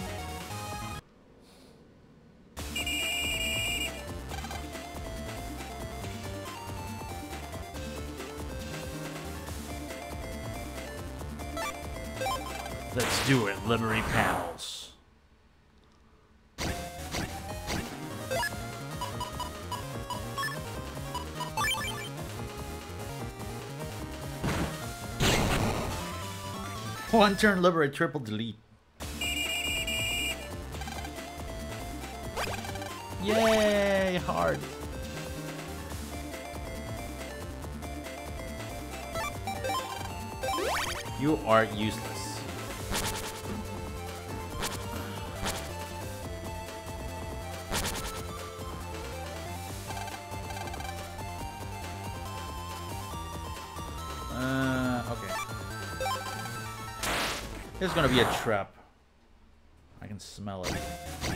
Let's do it, livery panels. One turn livery, triple delete. Yay, hard. You are useless. Okay. There's gonna be a trap. I can smell it.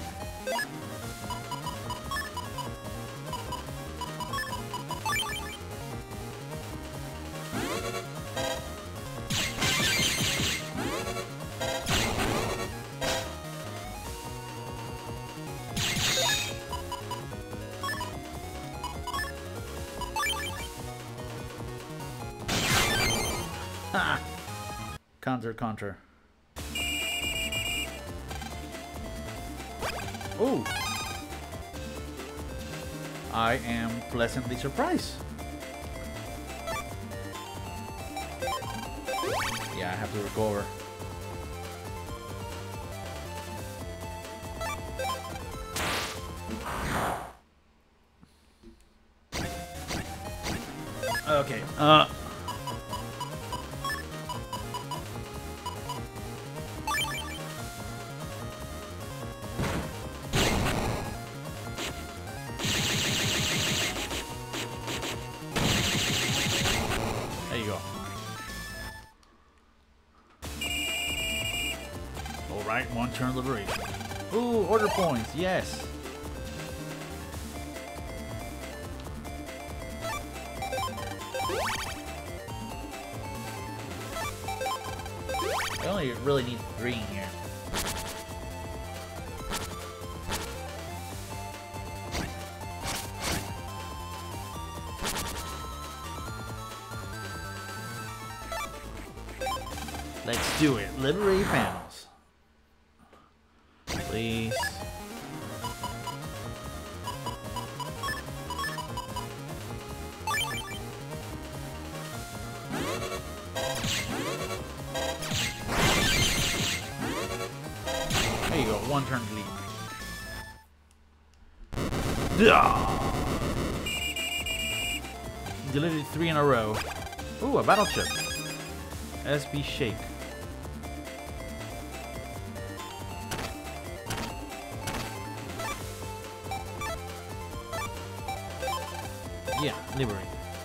Ah! Counter. Ooh! I am pleasantly surprised. Yeah, I have to recover. Okay, there you go. Alright, 1 turn liberation. Ooh, order points, yes. I only really need 3 in here. Let's do it. Livery panels. Release. There you go, one turn lead. Deleted 3 in a row. Ooh, a battle chip. SB Shake. Yeah, liberate.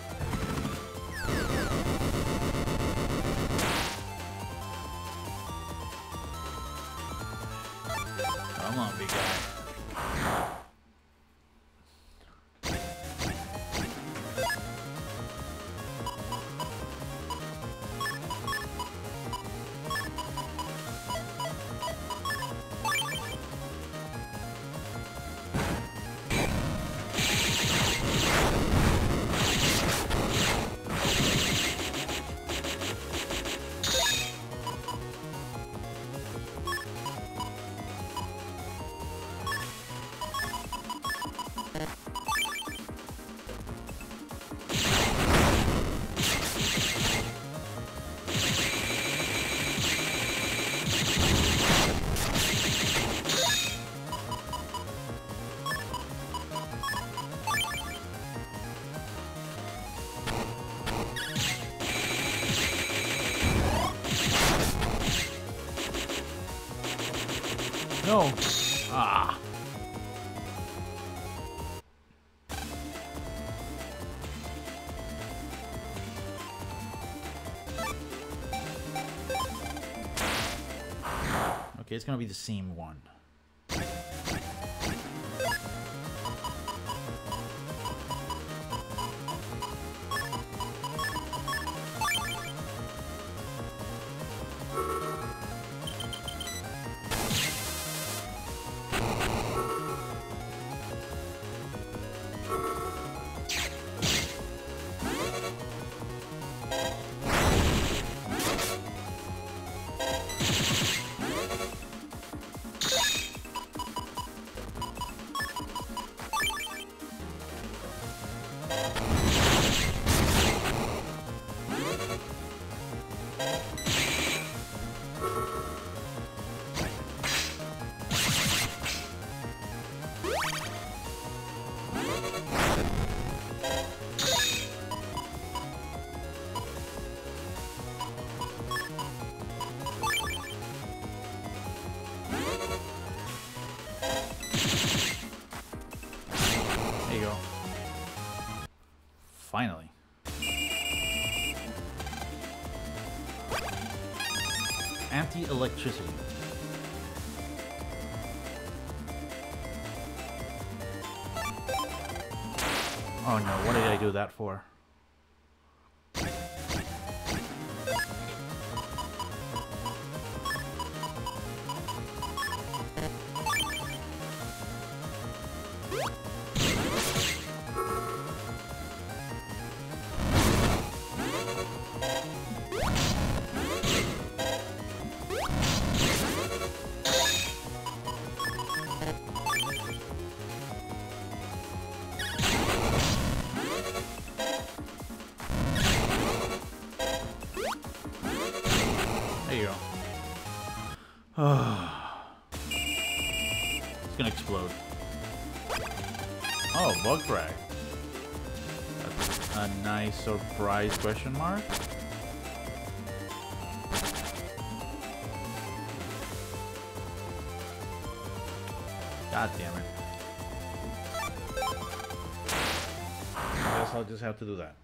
Come on, big guy. No. Ah. Okay, it's gonna be the same one. There you go. Finally. Anti-electricity. Oh no, what did I do that for? There you go. It's gonna explode. Oh, bug frag. That's a nice surprise question mark. God damn it. I guess I'll just have to do that.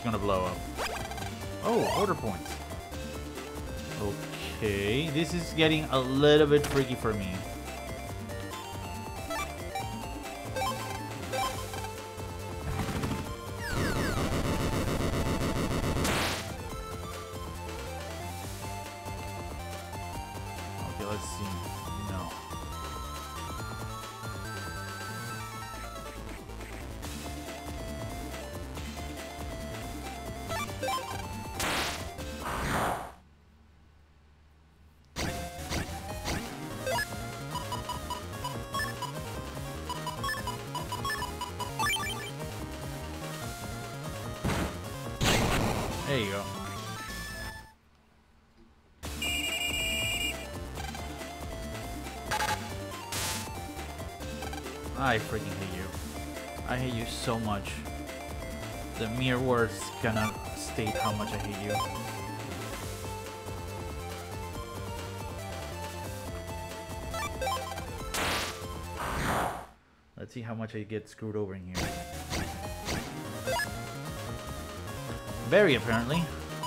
gonna blow up. Oh, order points. Okay, this is getting a little bit freaky for me. Okay, let's see. No. There you go. I freaking hate you. I hate you so much. The mere words cannot state how much I hate you. Let's see how much I get screwed over in here. Very apparently.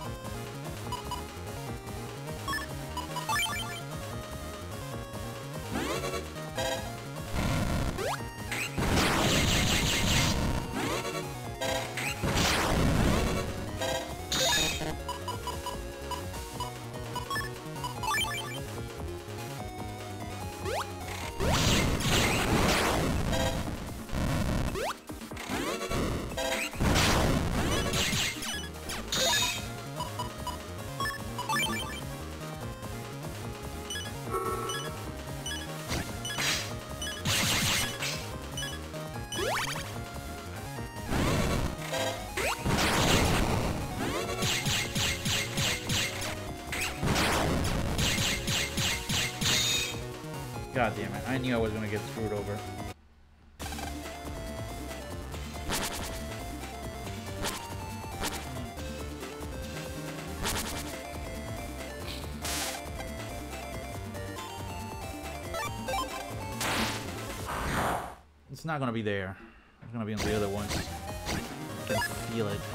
God damn it, I knew I was gonna get screwed over. It's not gonna be there. It's gonna be on the other ones. I can feel it.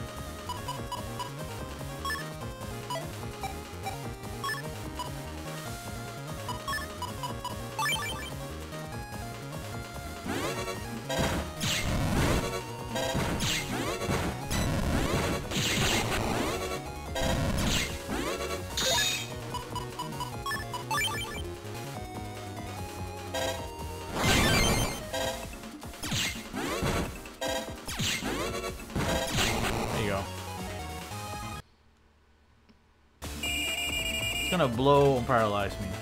Gonna blow and paralyze me.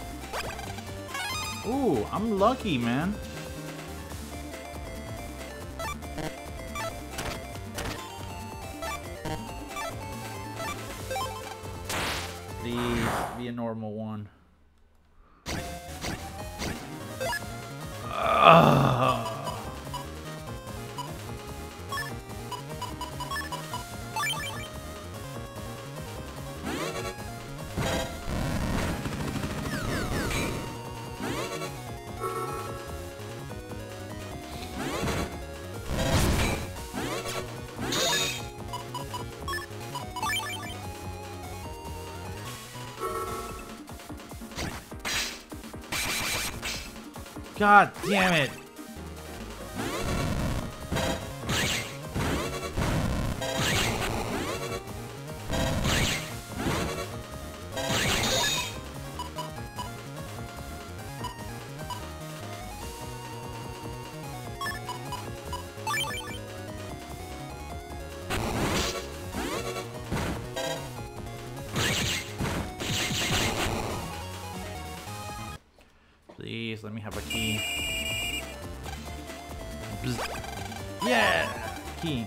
Ooh, I'm lucky, man. Please be a normal one. God damn it. Please let me have a key. Bzz. Yeah! Key.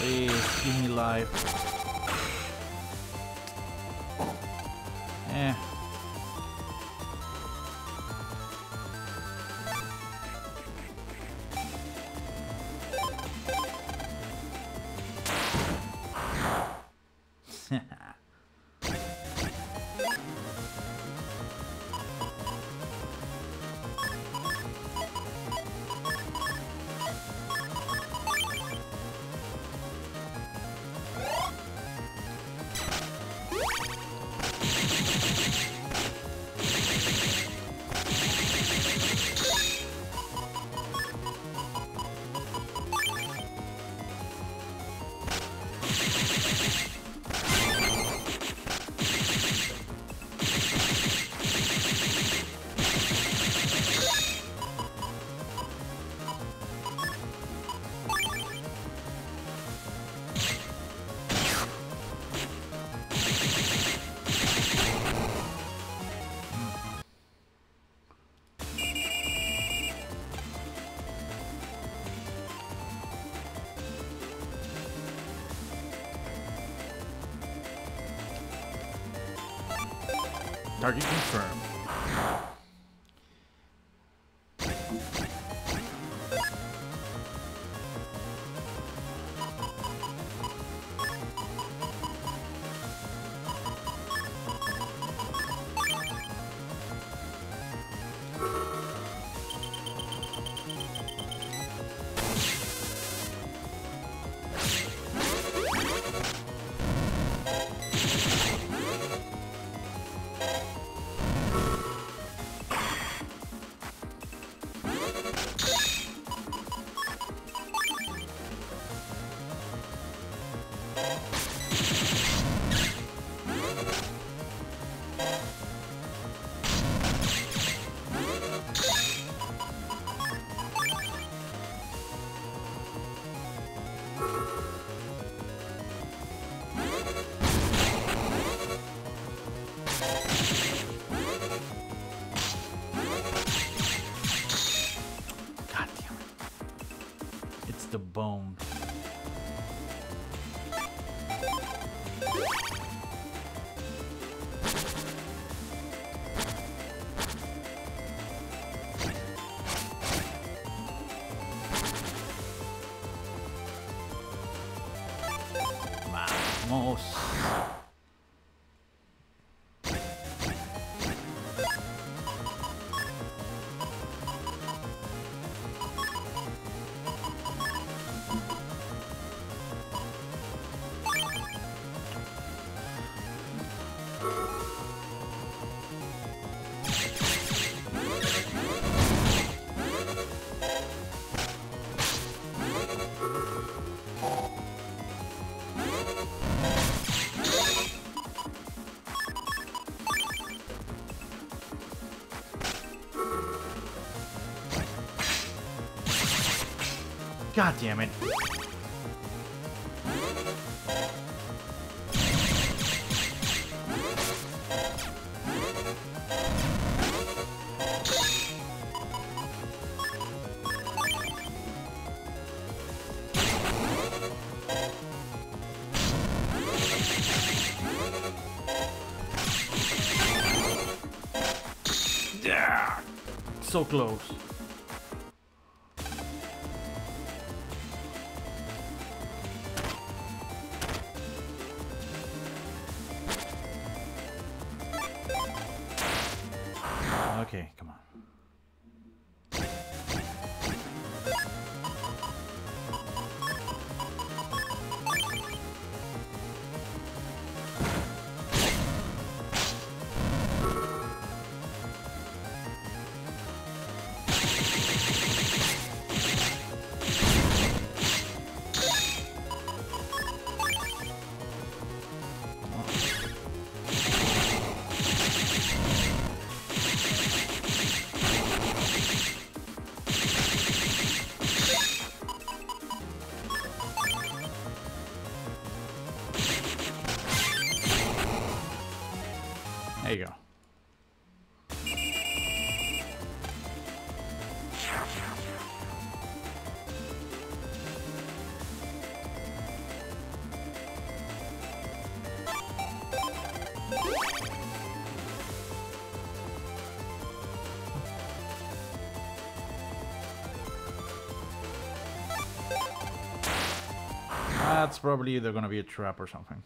Please, give me life. Eh. Target confirmed. God damn it. It's the bone. Vamos. God damn it. Yeah. So close. Okay, come on. There you go. That's probably either gonna be a trap or something.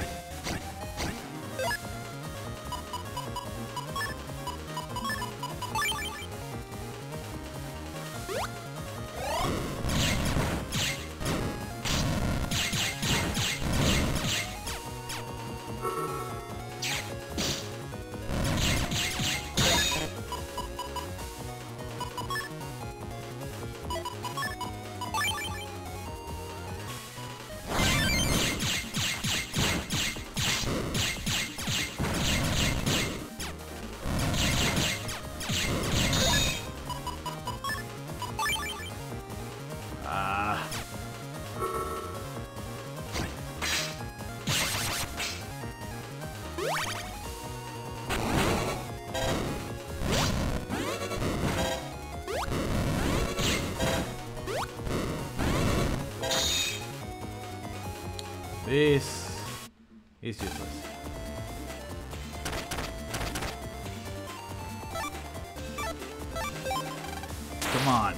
This is useless. Come on.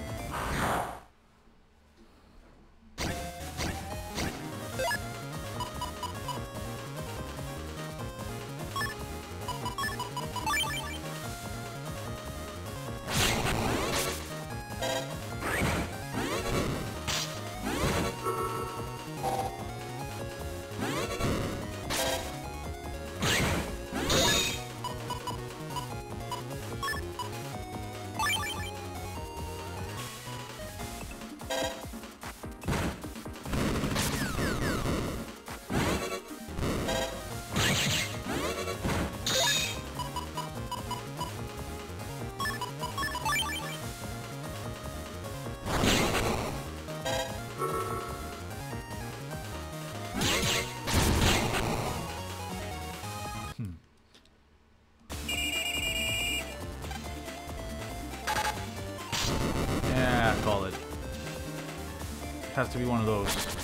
Yeah, call it. Has to be one of those.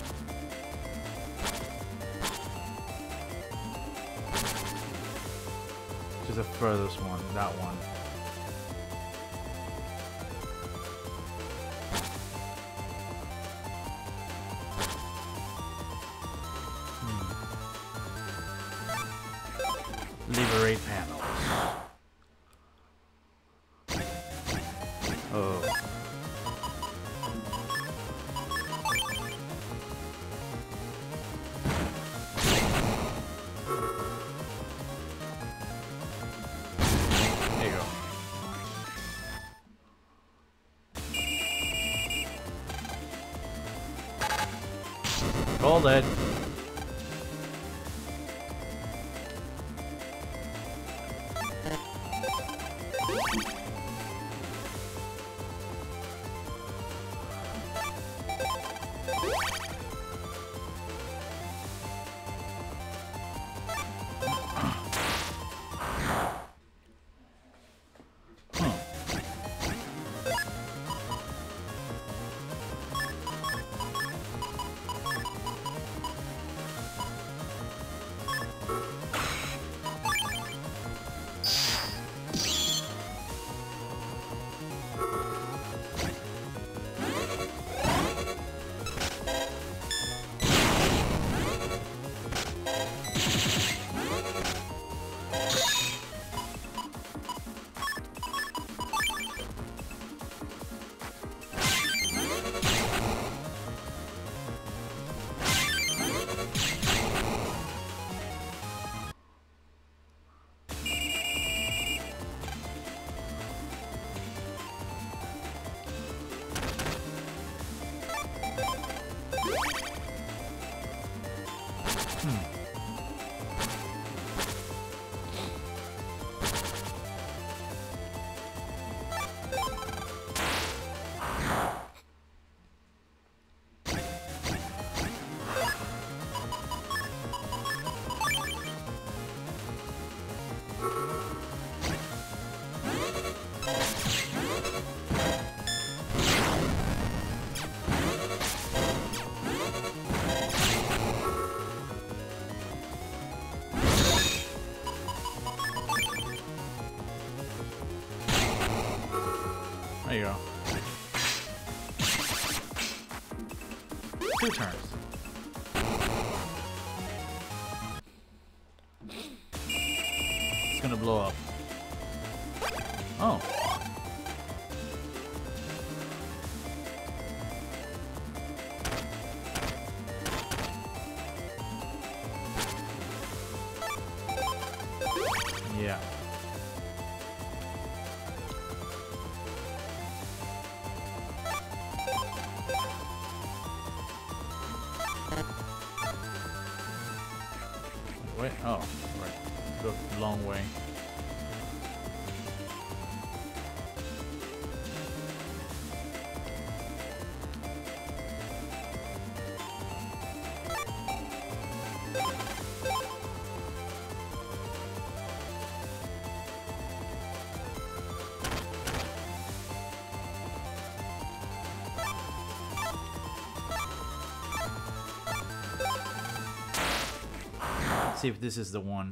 Just the furthest one, that one. Liberate panels. Oh. There you go. Called it. There you go. 2 turns. gonna blow up. Oh. Yeah. Wait, oh, right. Go the long way. Let's see if this is the one.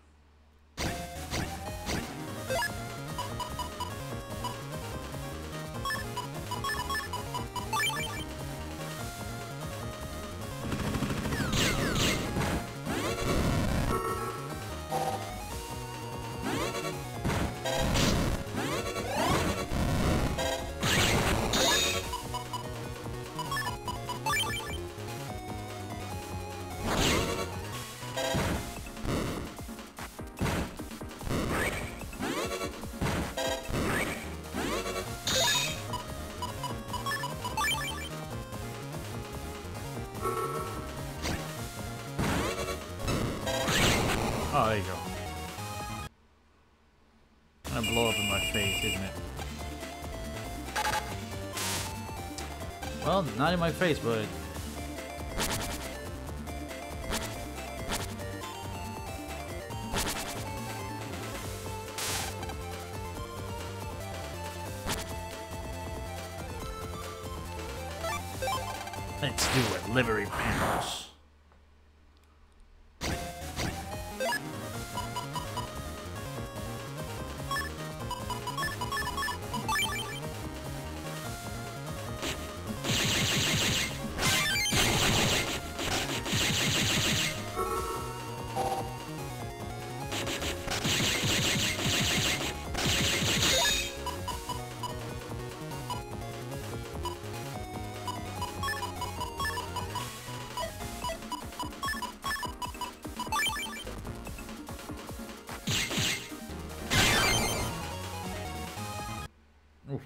Oh, there you go. Gonna blow up in my face, isn't it? Well, not in my face, but... Let's do it, livery panels. Oof.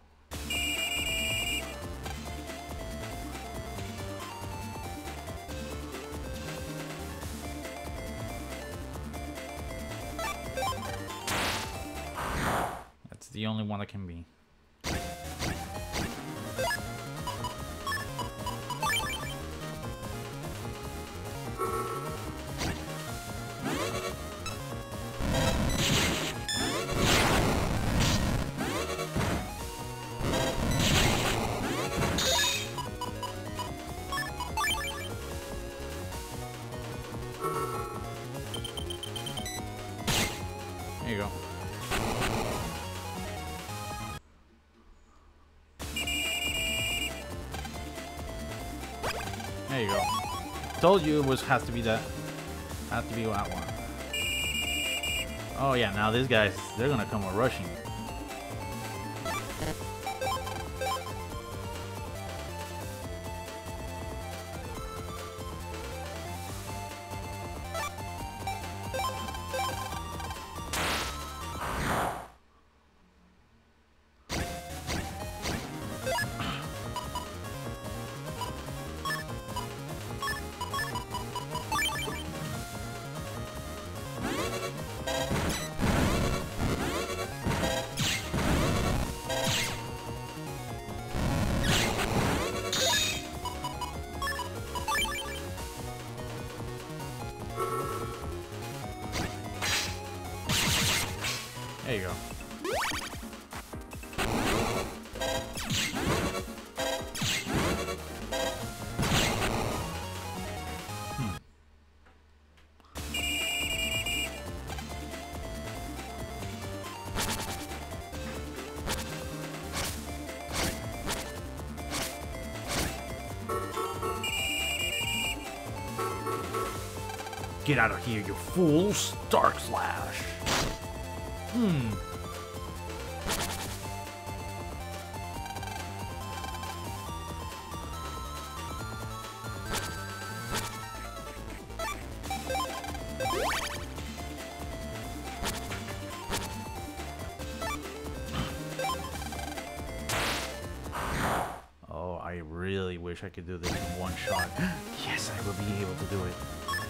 That's the only one that can be. There you go. There you go. Told you it has to be that. Has to be that one. Oh yeah, now these guys, they're gonna come rushing. There you go. Get out of here, you fools! Dark Slash! Hmm. Oh, I really wish I could do this in one shot. Yes, I will be able to do it.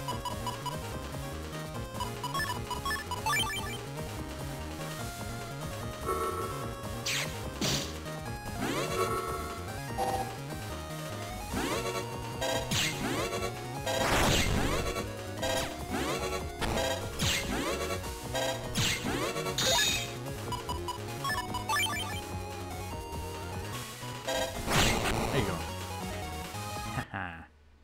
There you go. Haha.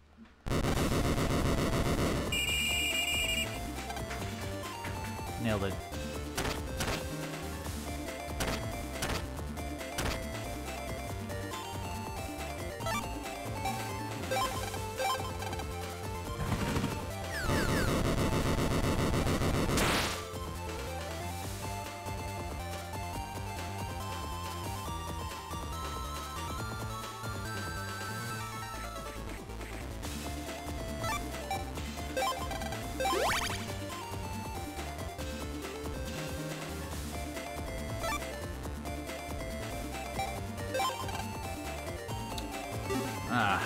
Nailed it. Ah.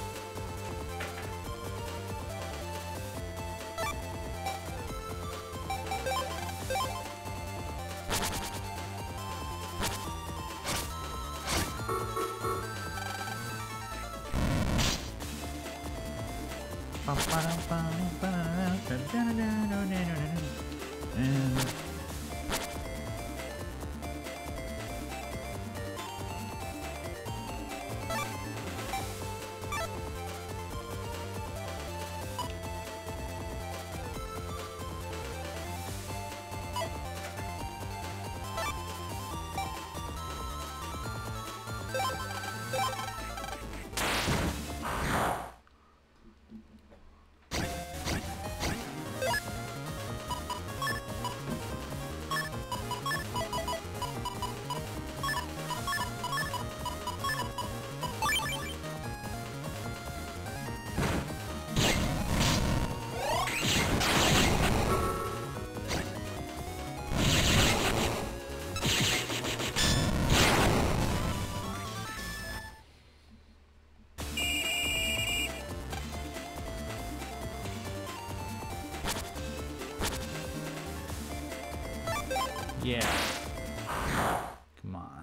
Yeah. Come on.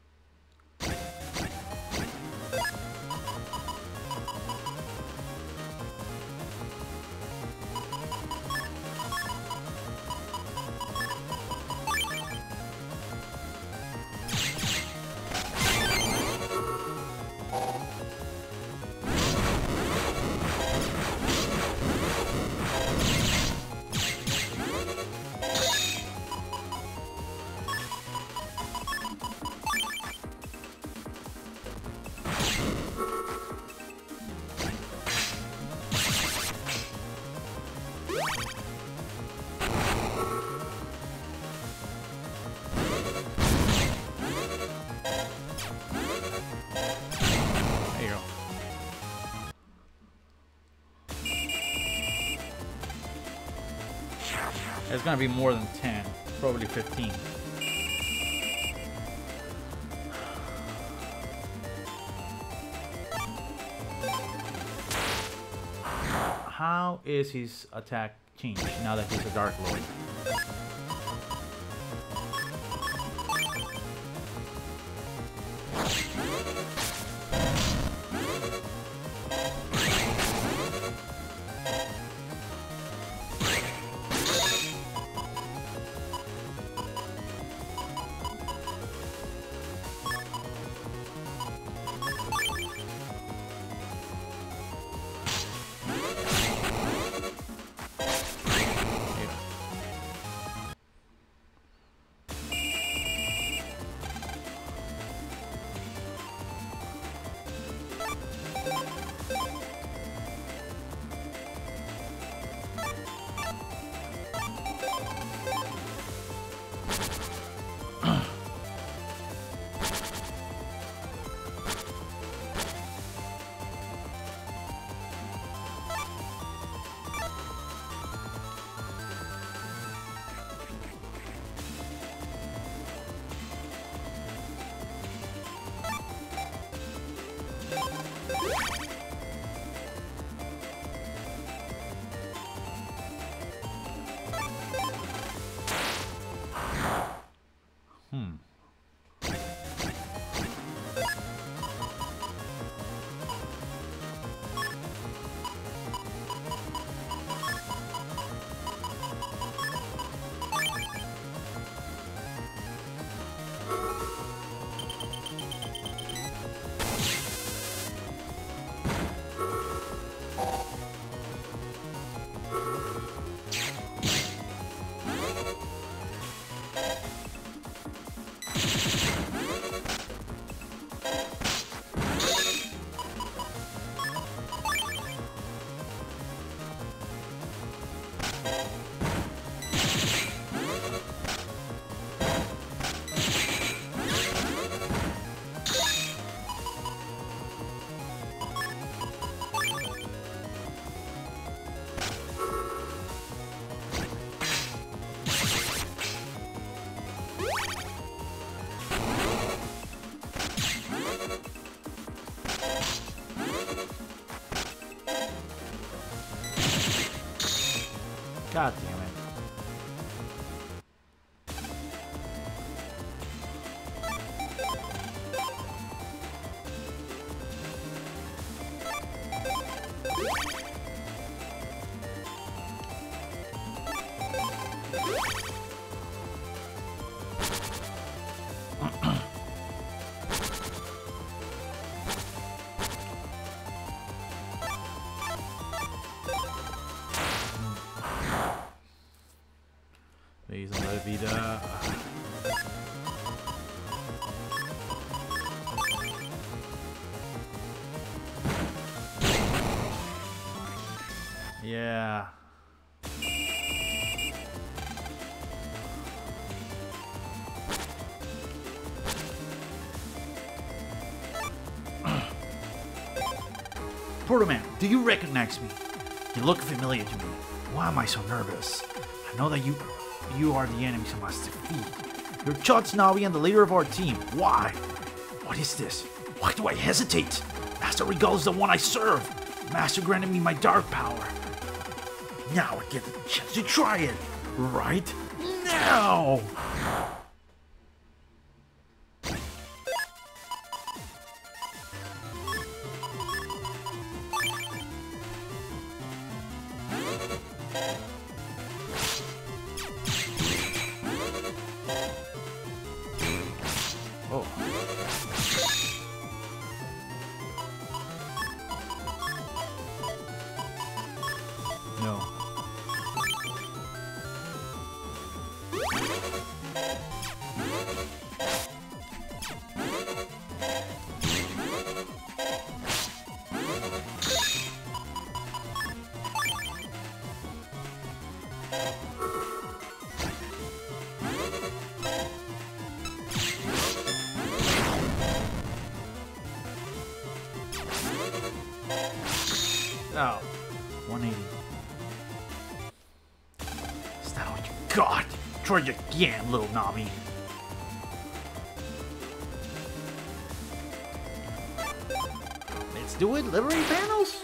There you go. It's gonna be more than 10, probably 15. How is his attack changed now that he's a Dark Lord? God damn it. Please don't let it be the... Yeah. Portoman, do you recognize me? You look familiar to me. Why am I so nervous? I know that you are the enemies I must defeat. You're Chot's Navi and the leader of our team. Why? What is this? Why do I hesitate? Master Regal is the one I serve. Master granted me my dark power. Now I get the chance to try it. Right now! Oh. No. Oh, 180. Is that all you got? Try it again, little Navi. Let's do it, liberate panels.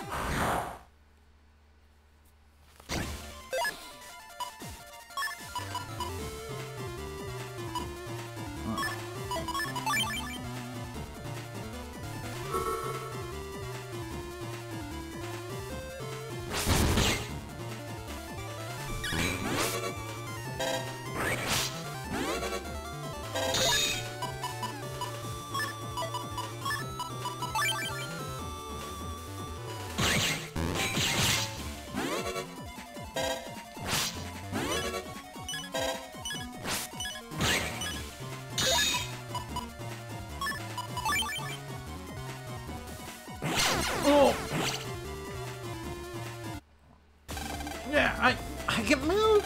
Oh! Yeah, I can move!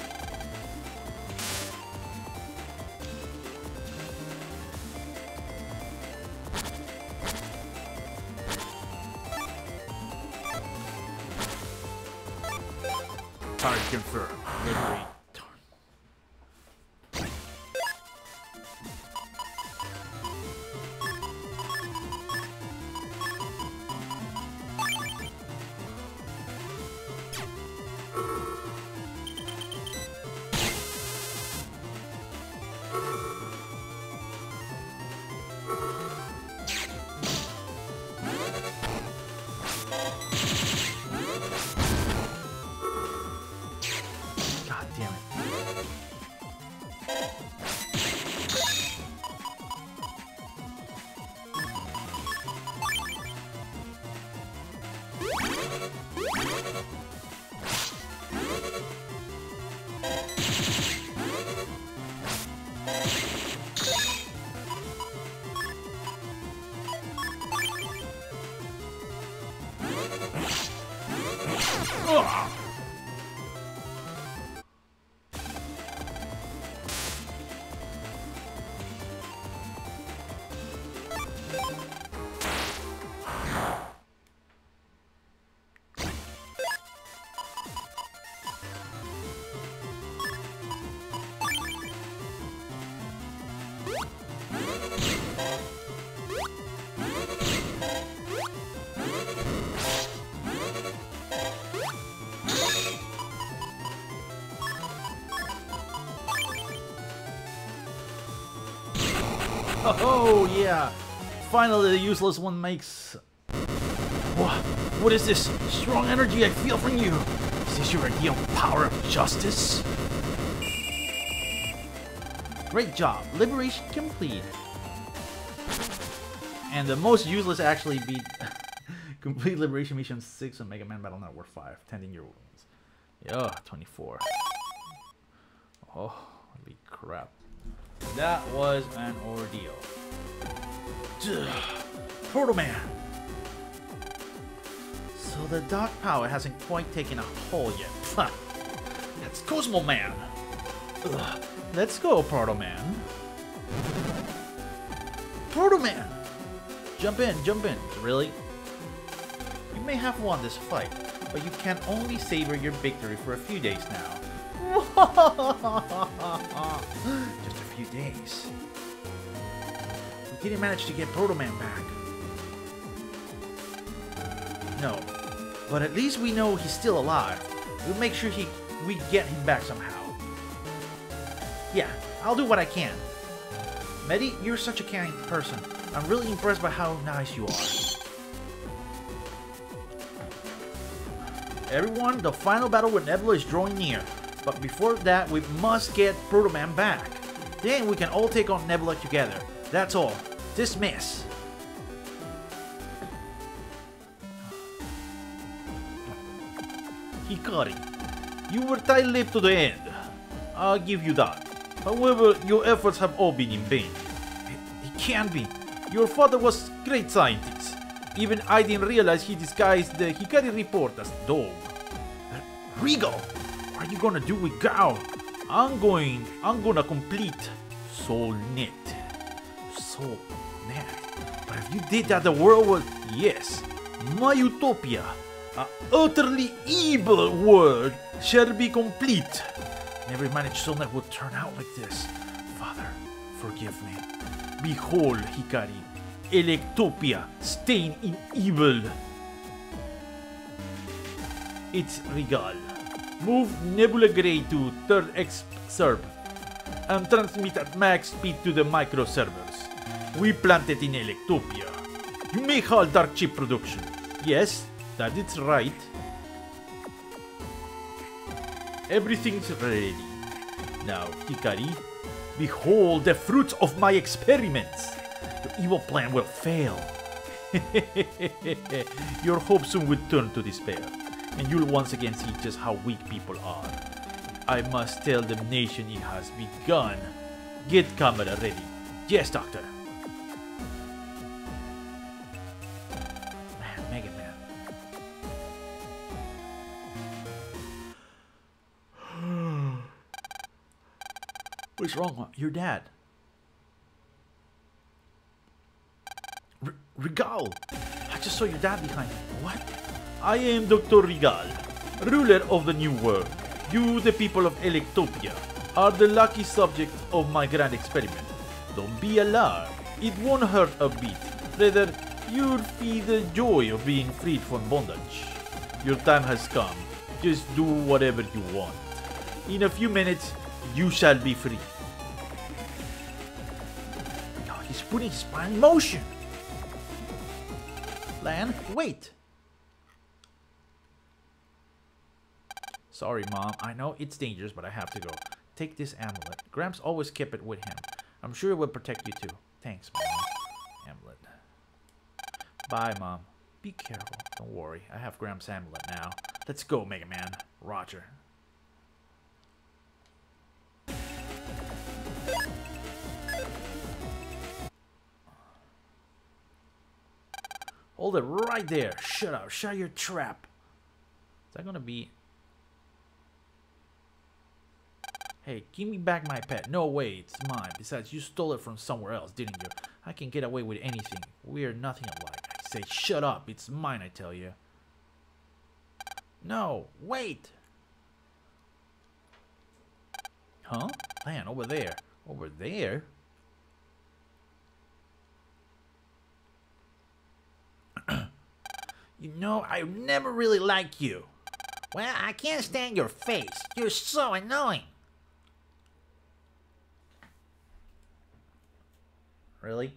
Target confirmed. Liberate. God damn it. Ugh. Oh yeah! Finally, the useless one makes. What is this strong energy I feel from you? Is this your idea of power of justice? Great job! Liberation complete. And the most useless actually beat complete Liberation Mission 6 on Mega Man Battle Network 5. Tending your wounds. Yeah, 24. Oh, holy crap. That was an ordeal. Proto Man! So the dark power hasn't quite taken a hold yet. That's Cosmo Man! Ugh. Let's go, Proto Man. Proto Man! Jump in, jump in. Really? You may have won this fight, but you can only savor your victory for a few days now. Just a few days. We didn't manage to get Proto Man back. No, but at least we know he's still alive. We'll make sure we get him back somehow. Yeah, I'll do what I can. Medi, you're such a kind person. I'm really impressed by how nice you are. Everyone, the final battle with Nebula is drawing near. But before that, we must get Proto Man back. Then we can all take on Nebula together. That's all. Dismiss. Hikari, you were tight-lipped to the end. I'll give you that. However, your efforts have all been in vain. It can't be. Your father was a great scientist. Even I didn't realize he disguised the Hikari report as dog. Regal, what are you gonna do with Gao? I'm gonna complete SoulNet. SoulNet. But if you did that, the world would, yes, my utopia, an utterly evil world, shall be complete. Never managed SoulNet would turn out like this. Father, forgive me. Behold, Hikari, Electopia, stained in evil. It's Regal. Move Nebula Gray to 3rd Exurb and transmit at max speed to the micro servers. We planted in Electopia. You may halt dark chip production. Yes, that is right. Everything's ready. Now, Hikari, behold the fruits of my experiments. Your evil plan will fail. Your hope soon will turn to despair, and you'll once again see just how weak people are. I must tell the nation it has begun. Get camera ready. Yes, Doctor. Man, Mega Man. What's wrong? Your dad. Regal! I just saw your dad behind me. What? I am Dr. Regal, ruler of the New World. You, the people of Electopia, are the lucky subject of my grand experiment. Don't be alarmed. It won't hurt a bit. Rather, you'll feel the joy of being freed from bondage. Your time has come. Just do whatever you want. In a few minutes, you shall be free. Oh, he's putting his plan in motion. Lan, wait! Sorry, Mom. I know it's dangerous, but I have to go. Take this amulet. Gramps always kept it with him. I'm sure it will protect you too. Thanks, Mom. Amulet. Bye, Mom. Be careful. Don't worry. I have Gramps' amulet now. Let's go, Mega Man. Roger. Hold it right there. Shut up. Shut your trap. Is that gonna be... Hey, give me back my pet. No way, it's mine. Besides, you stole it from somewhere else, didn't you? I can get away with anything. We are nothing alike. I say, shut up. It's mine, I tell you. No, wait. Huh? Man, over there. Over there? You know, I never really liked you. Well, I can't stand your face. You're so annoying. Really?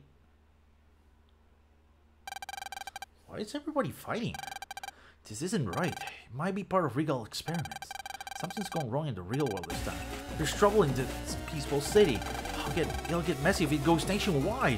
Why is everybody fighting? This isn't right. It might be part of Regal experiments. Something's going wrong in the real world this time. There's trouble in this peaceful city. It'll get messy if it goes nationwide.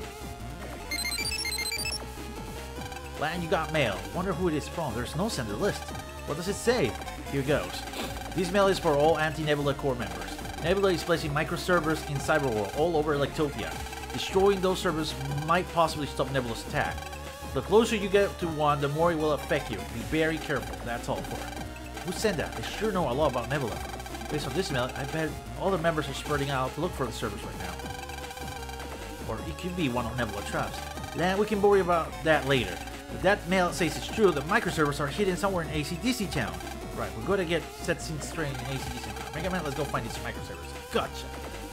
Lan, you got mail. Wonder who it is from. There's no sender list. What does it say? Here goes. This mail is for all anti-Nebula Corps members. Nebula is placing microservers in Cyberworld all over Electopia. Destroying those servers might possibly stop Nebula's attack. The closer you get to one, the more it will affect you. Be very careful. That's all for it. Who sent that? They sure know a lot about Nebula. Based on this mail, I bet all the members are spreading out to look for the servers right now. Or it could be one of Nebula traps. Then we can worry about that later. If that mail says it's true, the microservers are hidden somewhere in ACDC town. Right, we're going to get set things straight in ACDC town. Mega Man, let's go find these microservers. Gotcha.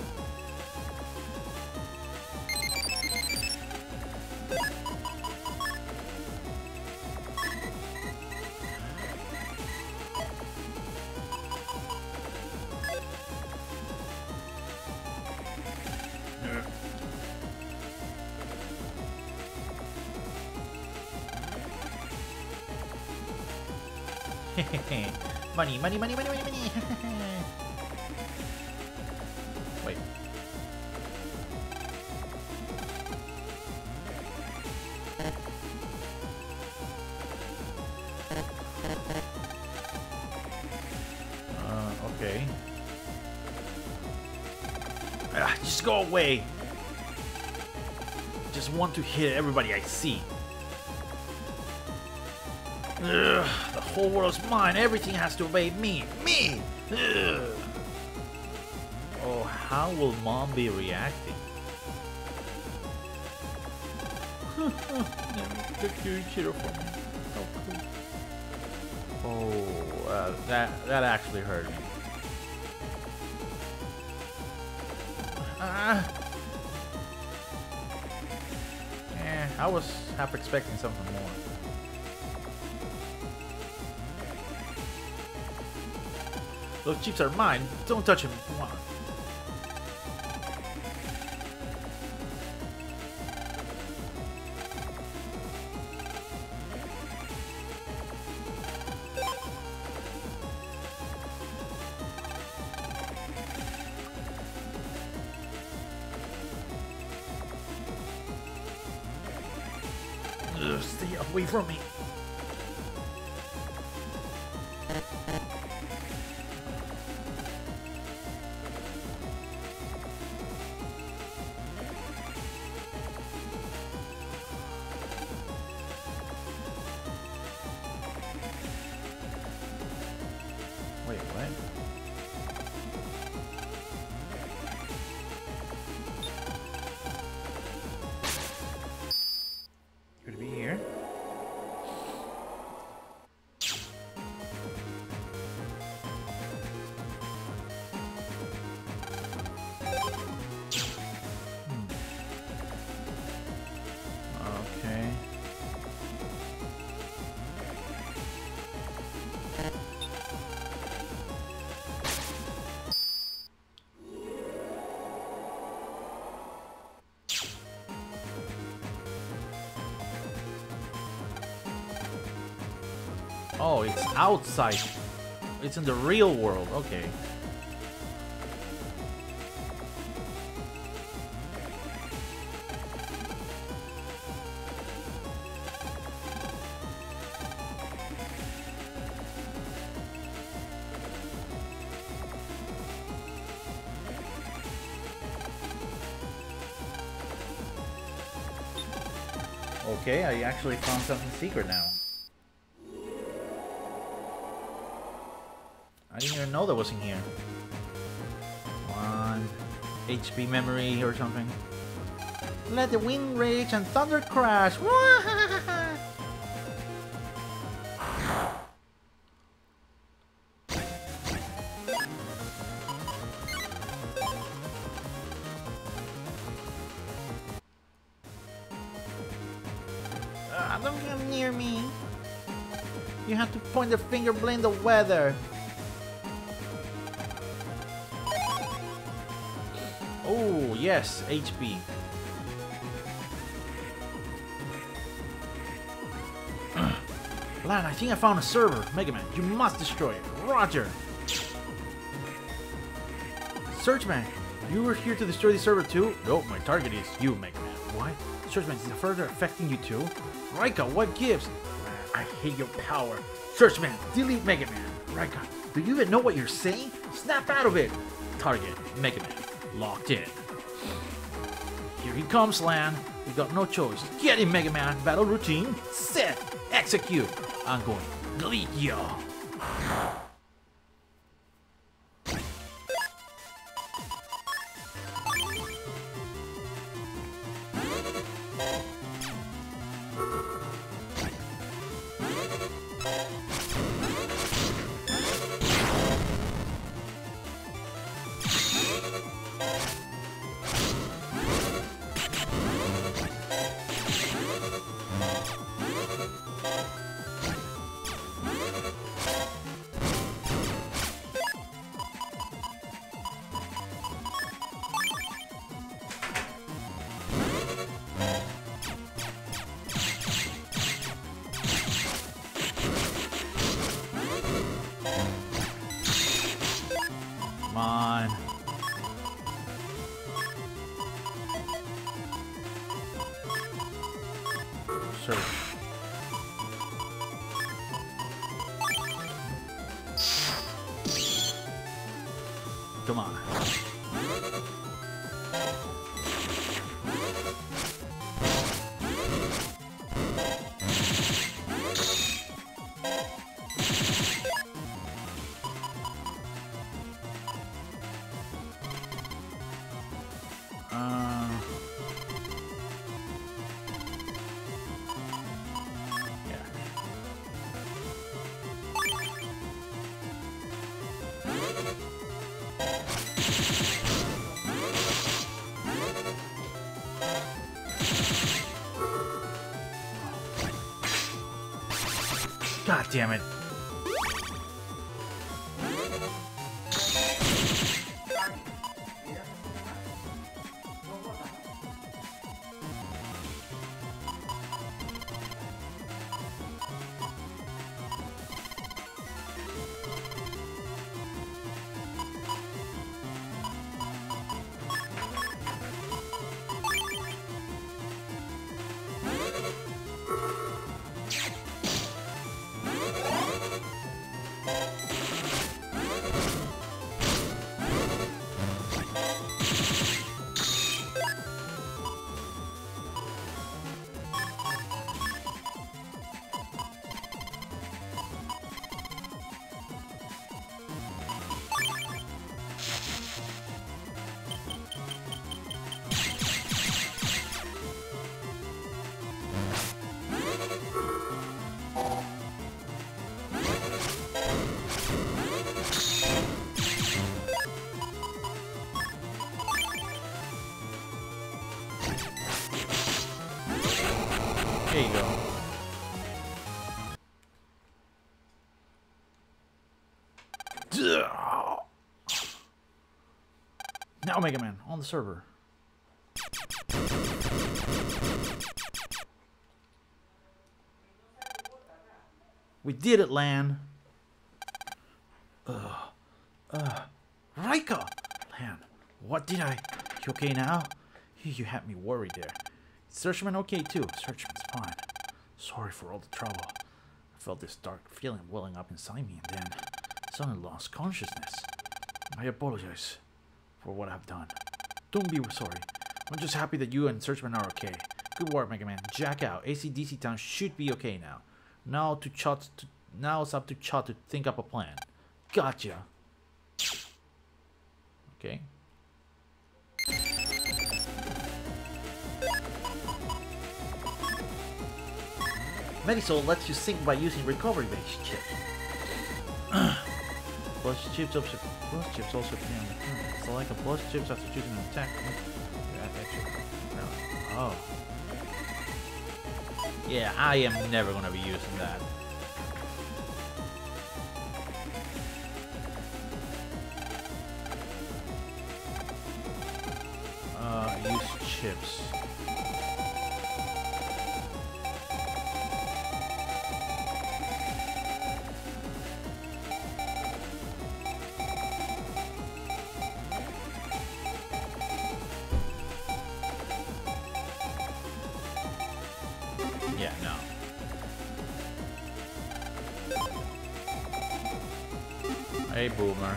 Money, money, money, money, money, money. Wait. Okay. Just go away. Just want to hit everybody I see. Ugh, the whole world's mine. Everything has to obey me. Me! Ugh. Oh, how will Mom be reacting? The cute cheater for me. Oh, cool. Oh, that actually hurt me. I was half expecting something more. Those chips are mine. Don't touch them. Come on. Ugh, stay away from me. Wait, what? Could it be here? Okay. Oh, it's outside. It's in the real world. Okay. Okay, I actually found something secret now. I didn't even know that was in here. One HP memory or something. Let the wind rage and thunder crash. Don't come near me. You have to point the finger, blame the weather. Oh, yes, HP. Lan, I think I found a server. Mega Man, you must destroy it. Roger. Searchman, you were here to destroy the server too? No, my target is you, Mega Man. What? Searchman, is it further affecting you too? Raika, what gives? I hate your power. Searchman, delete Mega Man. Raika, do you even know what you're saying? Snap out of it. Target, Mega Man. Locked in. Here he comes, Lan. We got no choice. Get him, Mega Man. Battle routine. Set. Execute. I'm going. Delete you. Come on. Search. Come on. Yeah. God damn it. There you go. Now Mega Man on the server. We did it, Lan. Raika! Lan, what did I... You okay now? You had me worried there. Is Searchman okay too? Searchman's fine. Sorry for all the trouble. I felt this dark feeling welling up inside me and then suddenly lost consciousness. I apologize for what I've done. Don't be sorry. I'm just happy that you and Searchman are okay. Good work, Mega Man. Jack out. AC/DC Town should be okay now. Now it's up to Chot to think up a plan. Gotcha. Okay. Medisol lets you sync by using recovery-based chips. Plus chips also can select a plus chips after choosing an attack. Oh. Yeah, I am never gonna be using that. Use chips. Yeah, no. Hey, Boomer.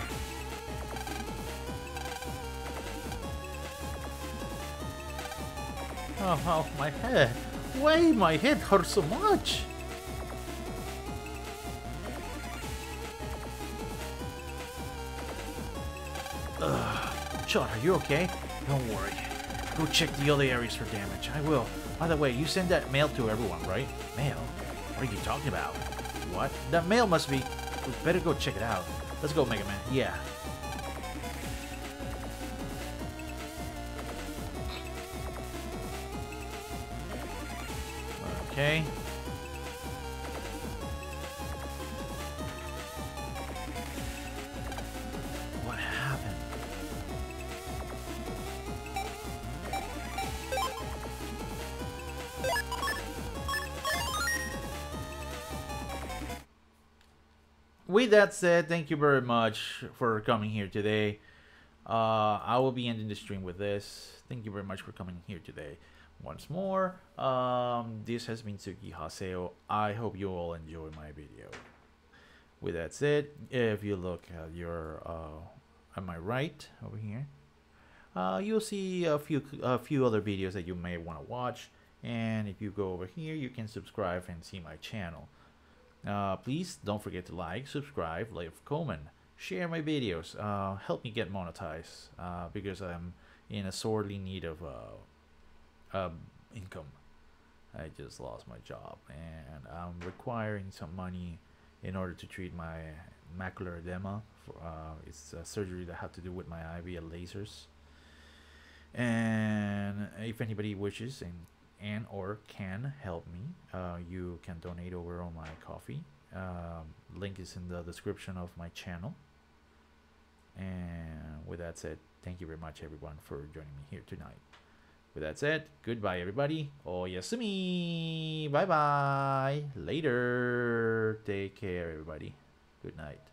Oh, my head. Why my head hurts so much? Sean, are you okay? Don't worry. Go check the other areas for damage. I will. By the way, you send that mail to everyone, right? Mail? What are you talking about? What? That mail must be... We better go check it out. Let's go, Mega Man. Yeah. Okay. What happened? With that said, thank you very much for coming here today. I will be ending the stream with this. Thank you very much for coming here today. Once more, this has been Tsuki Haseo. I hope you all enjoy my video. With that said, if you look at your at my right over here, you'll see a few other videos that you may want to watch. And if you go over here, you can subscribe and see my channel. Please don't forget to like, subscribe, leave comment, share my videos. Help me get monetized because I'm in a sorely need of income. I just lost my job and I'm requiring some money in order to treat my macular edema. It's a surgery that I have to do with my IVL lasers. And if anybody wishes and or can help me, you can donate over on my Coffee. Link is in the description of my channel. And with that said, thank you very much everyone for joining me here tonight. With that said, goodbye everybody. Oyasumi. Bye bye. Later. Take care everybody. Good night.